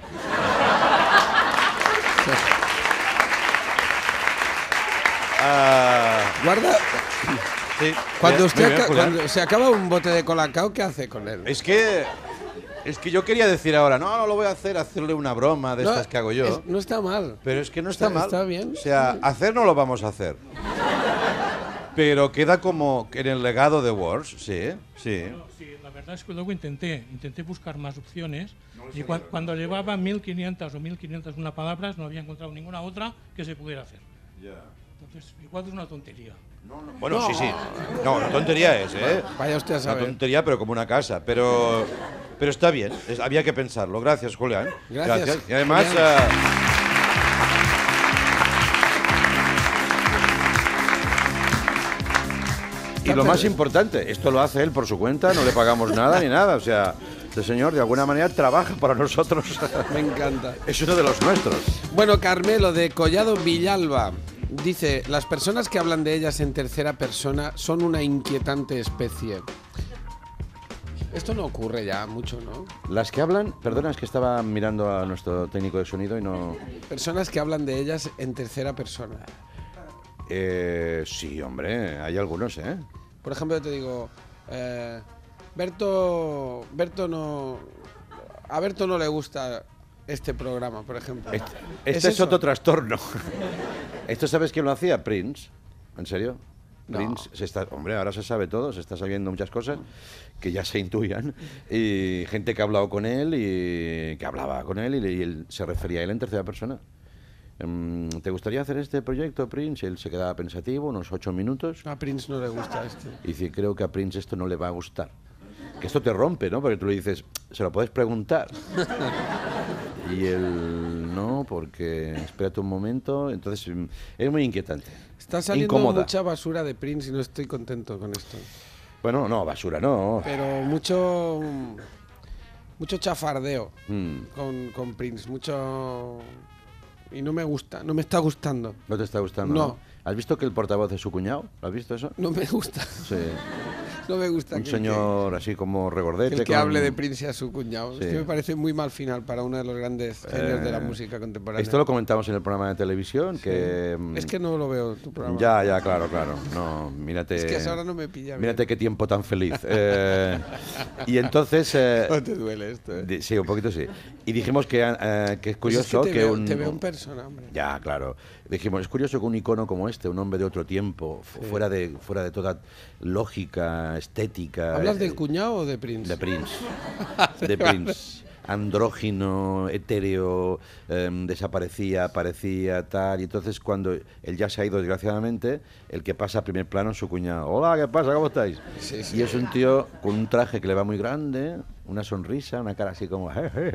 S2: Ah,
S3: Guarda.
S2: sí.
S3: Cuando
S2: Bien,
S3: usted
S2: muy bien,
S3: aca-
S2: Julián.
S3: cuando se acaba un bote de colacao, ¿qué hace con él?
S2: Es que es que yo quería decir ahora, no, no lo voy a hacer, hacerle una broma de
S3: No,
S2: estas que hago yo.
S3: es- no está mal.
S2: Pero es que no está,
S3: Está-
S2: mal.
S3: está bien.
S2: O sea, hacer no lo vamos a hacer. Pero queda como en el legado de Wars, sí, sí.
S6: No, sí, la verdad es que luego intenté, intenté buscar más opciones y cua- cuando llevaba mil quinientas o mil quinientas una palabras no había encontrado ninguna otra que se pudiera hacer. Entonces, igual es una tontería.
S2: Bueno, sí, sí. No, una tontería es, ¿eh?
S3: Vaya usted a
S2: Una
S3: saber.
S2: tontería, pero como una casa. Pero, pero está bien, es- había que pensarlo. Gracias, Julián.
S3: Gracias,
S2: Y además...
S3: Julián.
S2: eh, y lo más importante, esto lo hace él por su cuenta, no le pagamos nada ni nada. O sea, este señor de alguna manera trabaja para nosotros.
S3: Me encanta.
S2: Es uno de los nuestros.
S3: Bueno, Carmelo de Collado Villalba dice, las personas que hablan de ellas en tercera persona son una inquietante especie. Esto no ocurre ya mucho, ¿no?
S2: Las que hablan, perdona, es que estaba mirando a nuestro técnico de sonido y no...
S3: Personas que hablan de ellas en tercera persona.
S2: Eh, sí, hombre, hay algunos, ¿eh?
S3: Por ejemplo, yo te digo, eh, Berto, Berto no, a Berto no le gusta este programa, por ejemplo.
S2: Este,
S3: ¿Es
S2: este es,
S3: eso?
S2: otro trastorno. ¿Esto sabes quién lo hacía? Prince. ¿En serio?
S3: No.
S2: Prince se está, hombre, ahora se sabe todo, se está sabiendo muchas cosas que ya se intuían. Y gente que ha hablado con él y que hablaba con él y, y él se refería a él en tercera persona. Em, ¿Te gustaría hacer este proyecto, Prince? Y él se quedaba pensativo, unos ocho minutos.
S3: A Prince no le gusta esto.
S2: Y dice, creo que a Prince esto no le va a gustar. Que esto te rompe, ¿no? Porque tú le dices, se lo puedes preguntar. Y él, no, porque espérate un momento. Entonces, mm, es muy inquietante.
S3: Está saliendo
S2: Incómoda.
S3: mucha basura de Prince y no estoy contento con esto.
S2: Bueno, no, basura, no.
S3: Pero mucho, mucho chafardeo
S2: Mm,
S3: con, con Prince, mucho... Y no me gusta, no me está gustando.
S2: ¿No te está gustando?
S3: No.
S2: ¿Has visto que el portavoz es su cuñado? ¿Lo has visto eso?
S3: No me gusta,
S2: Sí.
S3: no me gusta.
S2: Un
S3: que-
S2: señor así como
S3: que,
S2: regordete.
S3: el que
S2: con-
S3: hable de Prince a su cuñado.
S2: Sí.
S3: Es que me parece muy mal final para uno de los grandes genios de la
S2: Eh,
S3: música contemporánea.
S2: Esto lo comentamos en el programa de televisión, que... mm,
S3: Es que no lo veo tu programa.
S2: Ya, ya, claro, claro. No, mírate...
S3: Es que esa hora no me pilla bien.
S2: Mírate qué tiempo tan feliz. Eh, y entonces... eh,
S3: No te duele esto, ¿eh?
S2: di- sí, un poquito sí. Y dijimos que, eh, que es
S3: Pues es
S2: curioso
S3: que te,
S2: que
S3: veo,
S2: un...
S3: te veo en persona, hombre.
S2: Ya, claro. Dijimos, es curioso que un icono como este, un hombre de otro tiempo, fu- fuera, de, fuera de toda lógica, estética...
S3: ¿Hablas
S2: eh,
S3: del cuñado o de Prince?
S2: De Prince. De Prince. Andrógino, etéreo, em, desaparecía, aparecía, tal. Y entonces cuando él ya se ha ido, desgraciadamente, el que pasa a primer plano es su cuñado. Hola, ¿qué pasa? ¿Cómo estáis?
S3: Sí, sí.
S2: Y es un tío con un traje que le va muy grande, una sonrisa, una cara así como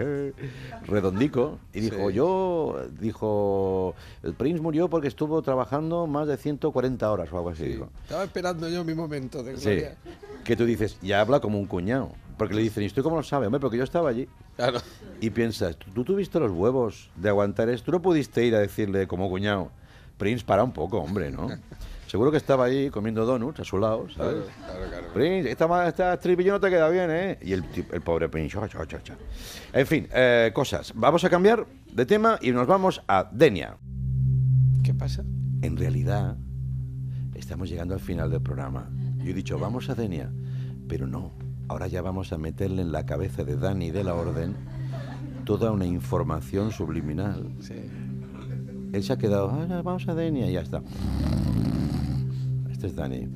S2: redondico. Y dijo,
S3: Sí.
S2: yo, dijo, el Prince murió porque estuvo trabajando más de ciento cuarenta horas o algo así.
S3: Sí.
S2: Dijo.
S3: Estaba esperando yo mi momento de
S2: Sí,
S3: gloria.
S2: que tú dices, ya habla como un cuñado. Porque le dicen, ¿y usted cómo lo sabe? Hombre, porque yo estaba allí.
S3: Claro.
S2: Y piensas, ¿tú, tú tuviste los huevos de aguantar esto? Tú no pudiste ir a decirle como cuñado, Prince, para un poco, hombre, ¿no? Seguro que estaba ahí comiendo donuts a su lado, ¿sabes?
S3: Claro, claro.
S2: Prince, esta, ma- esta estribillo no te queda bien, ¿eh? Y el, tip- el pobre Prince, cha, cha, cha, cha. En fin, eh, cosas. Vamos a cambiar de tema y nos vamos a Denia.
S3: ¿Qué pasa?
S2: En realidad, estamos llegando al final del programa. Yo he dicho, vamos a Denia, pero no. Ahora ya vamos a meterle en la cabeza de Dani de la Orden toda una información subliminal.
S3: Sí.
S2: Él se ha quedado, "Ah, ya, vamos a Denia", y ya está. Este es Dani.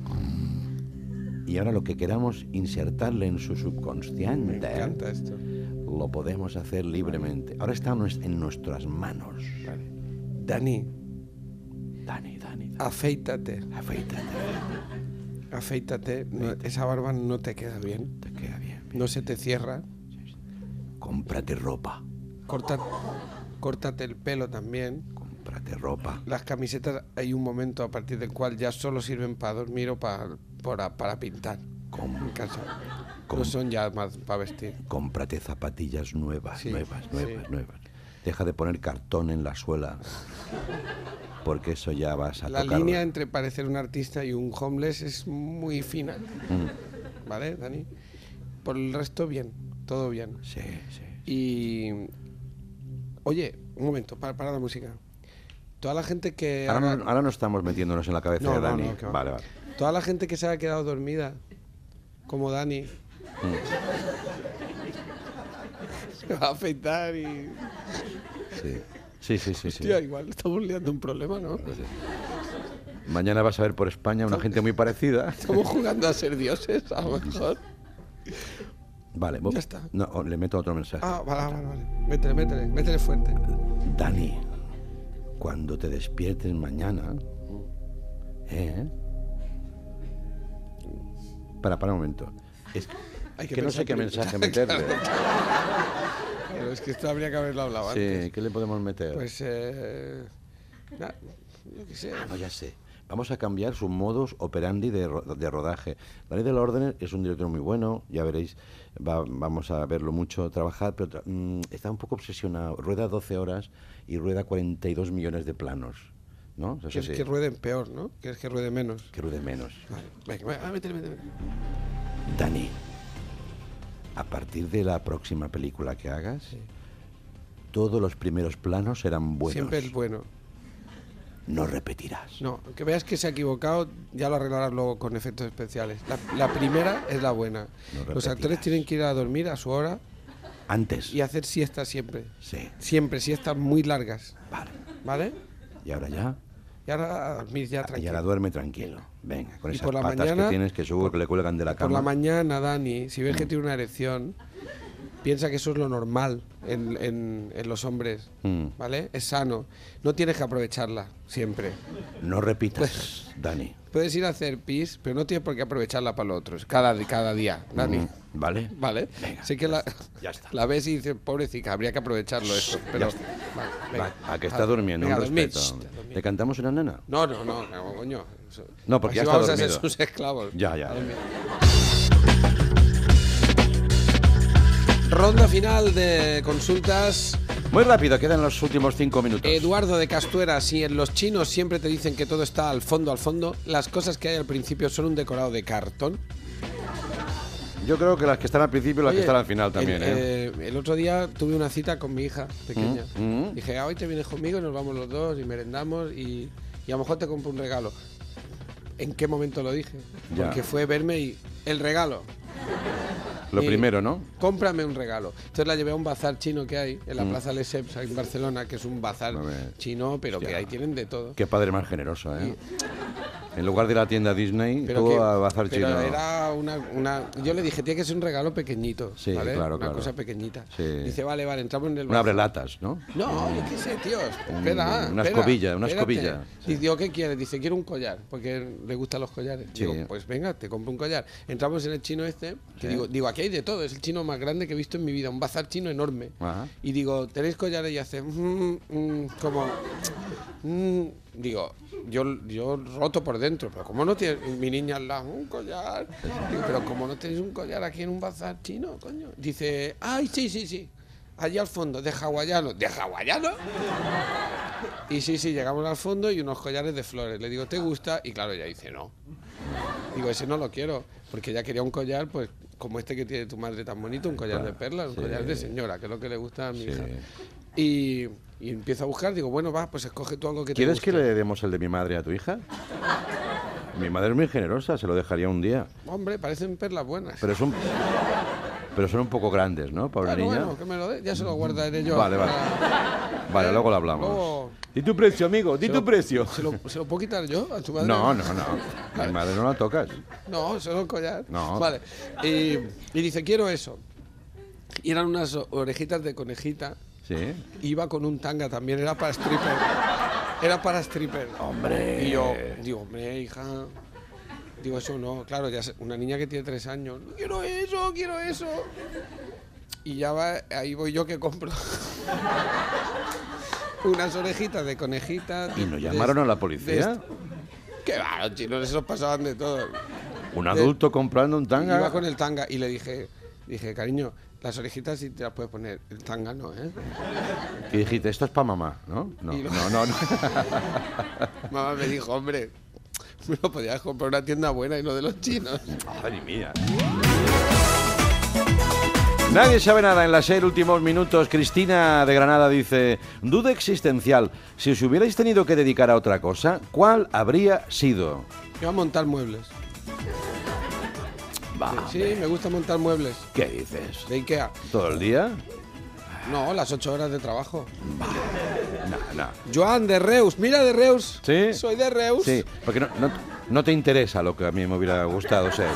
S2: Y ahora lo que queramos insertarle en su
S3: Me
S2: subconsciente,
S3: encanta esto.
S2: lo podemos hacer libremente. Ahora está nues- en nuestras manos.
S3: Dani,
S2: Dani, Dani, Dani.
S3: afeítate.
S2: Afeítate.
S3: afeítate. No, esa barba no te queda bien.
S2: Te queda bien.
S3: No se te cierra.
S2: Cómprate ropa.
S3: Corta, córtate el pelo también.
S2: Cómprate ropa.
S3: Las camisetas hay un momento a partir del cual ya solo sirven para dormir o para, para, para pintar.
S2: Com-
S3: En casa.
S2: com-
S3: No son ya más para vestir.
S2: Cómprate zapatillas nuevas,
S3: Sí,
S2: nuevas, nuevas,
S3: sí.
S2: nuevas. Deja de poner cartón en la suela. Porque eso ya vas a
S3: La
S2: tocarlo.
S3: línea entre parecer un artista y un homeless es muy fina.
S2: Mm,
S3: ¿Vale, Dani? Por el resto, bien. Todo bien.
S2: sí, sí.
S3: Y... Oye, un momento, para, para la música. Toda la gente que...
S2: Ahora
S3: haga-
S2: no, ahora no estamos metiéndonos en la cabeza
S3: No,
S2: de
S3: no,
S2: Dani.
S3: no, que va.
S2: Vale, vale.
S3: Toda la gente que se haya quedado dormida, como Dani, se va a afeitar y...
S2: Sí, sí, sí, sí. sí.
S3: Tío, igual estamos liando un problema, ¿no?
S2: Mañana vas a ver por España una gente muy parecida.
S3: Estamos jugando a ser dioses, a lo mejor.
S2: Vale, vos-
S3: Ya está.
S2: No, le meto otro mensaje.
S3: Ah, vale, vale, vale. Métele, métele, métele fuerte.
S2: Dani, cuando te despiertes mañana, ¿eh? Para, para un momento. Es
S3: Hay
S2: que,
S3: que
S2: no sé
S3: pensar
S2: qué
S3: primero.
S2: mensaje meterle.
S3: Pero es que esto habría que haberlo hablado antes.
S2: Sí, ¿qué le podemos meter?
S3: Pues, eh... na- yo qué sé.
S2: Ah, no, ya sé. Vamos a cambiar su modus operandi de, ro- de rodaje. Dani del Orden es un director muy bueno, ya veréis, va- vamos a verlo mucho trabajar, pero tra- mm, está un poco obsesionado. Rueda doce horas y rueda cuarenta y dos millones de planos, ¿no? Eso
S3: Quieres
S2: sí,
S3: que rueden peor, ¿no? Quieres que ruede menos.
S2: que ruede menos.
S3: Vale, venga, venga, métele, métele.
S2: Dani, a partir de la próxima película que hagas, todos los primeros planos serán buenos.
S3: Siempre el bueno.
S2: No repetirás.
S3: No, que veas que se ha equivocado, ya lo arreglarás luego con efectos especiales. La, la primera es la buena.
S2: No
S3: Los actores
S2: repetirás.
S3: tienen que ir a dormir a su hora
S2: Antes.
S3: y hacer siestas siempre.
S2: Sí.
S3: Siempre, siestas muy largas.
S2: Vale.
S3: ¿Vale?
S2: Y ahora ya.
S3: Y ahora a dormir ya
S2: Y
S3: tranquilo.
S2: ahora duerme tranquilo. Venga, con
S3: Y
S2: esas
S3: por la
S2: patas
S3: mañana-
S2: que tienes que seguro que le cuelgan de la
S3: Por
S2: cama.
S3: la mañana, Dani, si ves que tiene una erección, piensa que eso es lo normal en, en- en los hombres,
S2: Mm.
S3: ¿vale? Es sano. No tienes que aprovecharla siempre.
S2: No repitas,
S3: Pues-
S2: Dani.
S3: Puedes ir a hacer pis, pero no tienes por qué aprovecharla para los otros. Cada, cada día, Dani.
S2: Mm, ¿Vale?
S3: ¿Vale?
S2: Venga,
S3: sé que la,
S2: ya está.
S3: la ves y dices, pobrecita, habría que aprovecharlo esto. Pero,
S2: está.
S3: vale, venga.
S2: Va, a que está durmiendo,
S3: Venga,
S2: un
S3: a dormir.
S2: respeto.
S3: Shh, a dormir.
S2: ¿Le cantamos una nena?
S3: No, no, no, no, coño. Eso-
S2: No, porque
S3: así
S2: ya está
S3: vamos a ser
S2: dormido.
S3: sus esclavos.
S2: Ya, ya,
S3: A
S2: ya.
S3: dormir. Ronda final de consultas.
S2: Muy rápido, quedan los últimos cinco minutos.
S3: Eduardo de Castuera, si en los chinos siempre te dicen que todo está al fondo, al fondo, las cosas que hay al principio son un decorado de cartón.
S2: Yo creo que las que están al principio y las
S3: Oye,
S2: que están al final también,
S3: el,
S2: ¿eh?
S3: eh, el otro día tuve una cita con mi hija pequeña.
S2: Mm, mm.
S3: Dije, ah, hoy te vienes conmigo y nos vamos los dos y merendamos y, y a lo mejor te compro un regalo. ¿En qué momento lo dije?
S2: Ya.
S3: Porque fue verme y el regalo.
S2: Lo
S3: y-
S2: primero, ¿no?
S3: Cómprame un regalo. Entonces la llevé a un bazar chino que hay en la
S2: Mm.
S3: Plaza Lesseps en Barcelona, que es un bazar
S2: A ver.
S3: chino, pero que
S2: Hostia.
S3: ahí tienen de todo.
S2: Qué padre más generoso, ¿eh? En lugar de la tienda Disney,
S3: Pero,
S2: tú
S3: que-
S2: a bazar
S3: pero
S2: chino.
S3: era una, una... Yo le dije, tiene que ser un regalo pequeñito,
S2: Sí,
S3: ¿vale?
S2: claro,
S3: Una
S2: claro.
S3: cosa pequeñita.
S2: Sí.
S3: Dice, vale, vale, entramos en el
S2: Un
S3: bazar.
S2: abrelatas, ¿no?
S3: No, yo qué sé, tío. Espera,
S2: Un- una
S3: espera,
S2: escobilla, una
S3: espérate.
S2: escobilla.
S3: Y digo, ¿qué quieres? Dice, quiero un collar, porque le gustan los collares.
S2: Sí.
S3: Digo, pues venga, te compro un collar. Entramos en el chino este, que
S2: Sí.
S3: digo, digo, aquí hay de todo, es el chino más grande que he visto en mi vida, un bazar chino enorme.
S2: Ajá.
S3: Y digo, ¿tenéis collares? Y hace, mm, mm, como, mm. digo, yo, yo roto por dentro, pero ¿cómo no tienes, mi niña al lado, un collar? Digo, pero ¿cómo no tenéis un collar aquí en un bazar chino, coño? Dice, ay, sí, sí, sí. Allí al fondo, de hawaiano. ¿De hawaiano? Y sí, sí, llegamos al fondo y unos collares de flores. Le digo, ¿te gusta? Y claro, ella dice, no. Digo, ese no lo quiero, porque ella quería un collar, pues, como este que tiene tu madre tan bonito, un collar de perlas, un
S2: sí.
S3: collar de señora, que es lo que le gusta a mi
S2: Sí.
S3: hija. Y, y empiezo a buscar, digo, bueno, va, pues escoge tú algo que te
S2: ¿Quieres
S3: guste.
S2: que le demos el de mi madre a tu hija? Mi madre es muy generosa, se lo dejaría un día.
S3: Hombre, parecen perlas buenas.
S2: Pero son, pero son un poco grandes, ¿no? Para una
S3: bueno,
S2: niña.
S3: bueno, que me lo dé, ya se lo guardaré yo.
S2: Vale, vale.
S3: para-
S2: Vale, luego lo hablamos.
S3: Luego-
S2: Di tu precio, amigo, di
S3: Se
S2: tu
S3: lo-
S2: precio.
S3: ¿Se lo, ¿Se lo puedo quitar yo a tu madre?
S2: No, no, no. Mi madre no la tocas.
S3: No, solo el collar.
S2: No.
S3: Vale. Y, y dice, quiero eso. Y eran unas o- orejitas de conejita.
S2: Sí.
S3: Iba con un tanga también, era para stripper. Era para stripper.
S2: Hombre.
S3: Y yo, digo, hombre, hija. Digo, eso no, claro, ya sé, una niña que tiene tres años. No quiero eso, quiero eso. Y ya va, ahí voy yo que compro unas orejitas de conejita.
S2: ¿Y no llamaron
S3: de,
S2: a la policía?
S3: Que va, los chinos esos pasaban de todo.
S2: Un adulto de, comprando un tanga.
S3: Iba con el tanga y le dije, dije, cariño, las orejitas sí te las puedes poner, el tanga no, ¿eh?
S2: Y dijiste, esto es para mamá, ¿no? No,
S3: lo...
S2: no, no, no.
S3: Mamá me dijo, hombre, me lo podías comprar en una tienda buena y no de los chinos.
S2: Madre mía. Nadie sabe nada en la SER, últimos minutos. Cristina de Granada dice, duda existencial, si os hubierais tenido que dedicar a otra cosa, ¿cuál habría sido?
S3: Yo a montar muebles.
S2: Va,
S3: sí, me gusta montar muebles.
S2: ¿Qué dices?
S3: De Ikea.
S2: ¿Todo el día?
S3: No, las ocho horas de trabajo.
S2: No, no.
S3: Joan de Reus, mira de Reus.
S2: ¿Sí?
S3: Soy de Reus.
S2: Sí, porque no, no, no te interesa lo que a mí me hubiera gustado ser.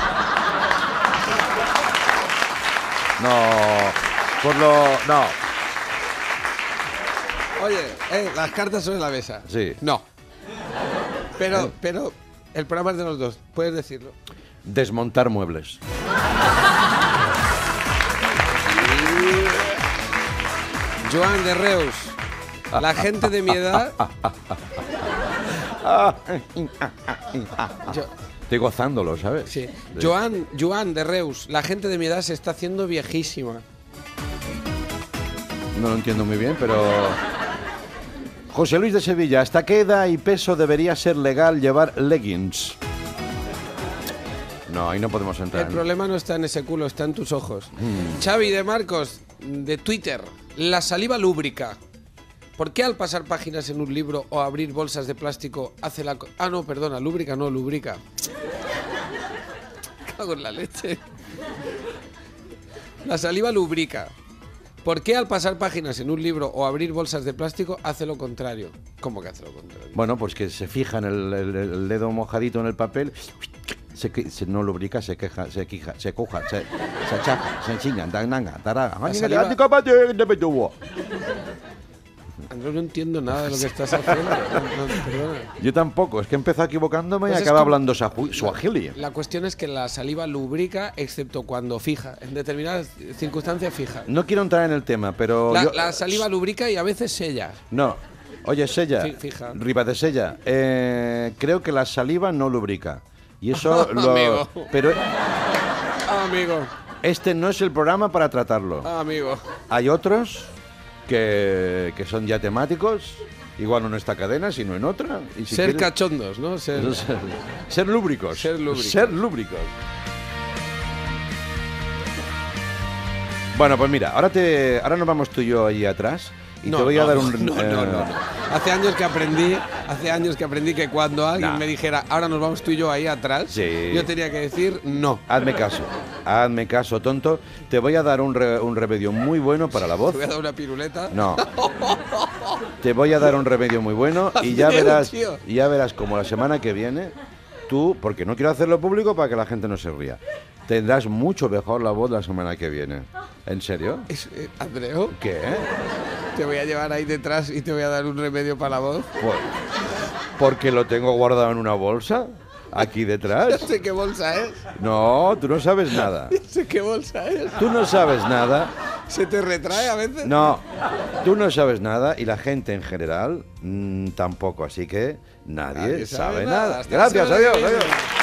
S2: No, por lo... no.
S3: Oye, eh, las cartas sobre la mesa.
S2: Sí.
S3: No. Pero, pero, el programa es de los dos, puedes decirlo.
S2: Desmontar muebles.
S3: Joan de Reus, la gente de mi edad... Yo,
S2: estoy gozándolo, ¿sabes?
S3: sí. Joan, Joan de Reus, la gente de mi edad se está haciendo viejísima.
S2: No lo entiendo muy bien, pero... José Luis de Sevilla, ¿hasta qué edad y peso debería ser legal llevar leggings? No, ahí no podemos entrar.
S3: El problema no está en ese culo, está en tus ojos. Mm. Xavi de Marcos, de Twitter, la saliva lúbrica. ¿Por qué al pasar páginas en un libro o abrir bolsas de plástico hace la... Ah, no, perdona, lúbrica no, lubrica. Cago en la leche. La saliva lubrica. ¿Por qué al pasar páginas en un libro o abrir bolsas de plástico hace lo contrario? ¿Cómo que hace lo contrario?
S2: Bueno, pues que se fija en el, el, el dedo mojadito en el papel, se, se no lubrica, se queja, se quija, se coja, se, se achaca, se chinga, tanga, taraga.
S3: Andrés, no entiendo nada de lo que estás haciendo. No, no, perdona.
S2: Yo tampoco, es que empezó equivocándome
S3: Pues
S2: y
S3: es
S2: acaba
S3: como-
S2: hablando sahu- suajili.
S3: La cuestión es que la saliva lubrica, excepto cuando fija. En determinadas circunstancias fija.
S2: No quiero entrar en el tema, pero...
S3: La,
S2: yo-
S3: la saliva lubrica y a veces sella.
S2: No. Oye, Sella,
S3: Fi- fija.
S2: Ribadesella, eh, creo que la saliva no lubrica. Y eso lo...
S3: Amigo.
S2: Pero
S3: Ah, amigo,
S2: este no es el programa para tratarlo.
S3: ah, amigo.
S2: Hay otros que, que son ya temáticos, igual no en esta cadena, sino en otra. Y si
S3: Ser
S2: quieres-
S3: cachondos, ¿no? Ser...
S2: ser, ser lúbricos.
S3: Ser lúbricos.
S2: Ser lúbricos. Bueno, pues mira, ahora te, ahora nos vamos tú y yo ahí atrás y
S3: No,
S2: te voy a
S3: no,
S2: dar un...
S3: no, no,
S2: eh,
S3: no, no. Hace años que aprendí, hace años que aprendí que cuando alguien
S2: Nah.
S3: me dijera, ahora nos vamos tú y yo ahí atrás,
S2: Sí.
S3: yo tenía que decir no.
S2: Hazme caso, hazme caso, tonto. Te voy a dar un, re- un remedio muy bueno para la voz.
S3: Te voy a dar una piruleta.
S2: No. Te voy a dar un remedio muy bueno y ya
S3: Hazme,
S2: verás,
S3: tío.
S2: y ya verás como la semana que viene tú, porque no quiero hacerlo público para que la gente no se ría, tendrás mucho mejor la voz la semana que viene. ¿En serio?
S3: Es- eh, Andreu,
S2: ¿Qué?
S3: te voy a llevar ahí detrás y te voy a dar un remedio para la voz.
S2: Pues, porque lo tengo guardado en una bolsa, aquí
S3: Ya
S2: detrás.
S3: sé qué bolsa es.
S2: No, tú no sabes nada.
S3: Ya sé qué bolsa es.
S2: Tú no sabes nada.
S3: ¿Se te retrae a veces?
S2: No, tú no sabes nada y la gente en general mm, tampoco, así que nadie,
S3: Nadie
S2: sabe,
S3: sabe
S2: nada.
S3: nada. Hasta la
S2: Gracias,
S3: semana que
S2: adiós,
S3: viene.
S2: adiós.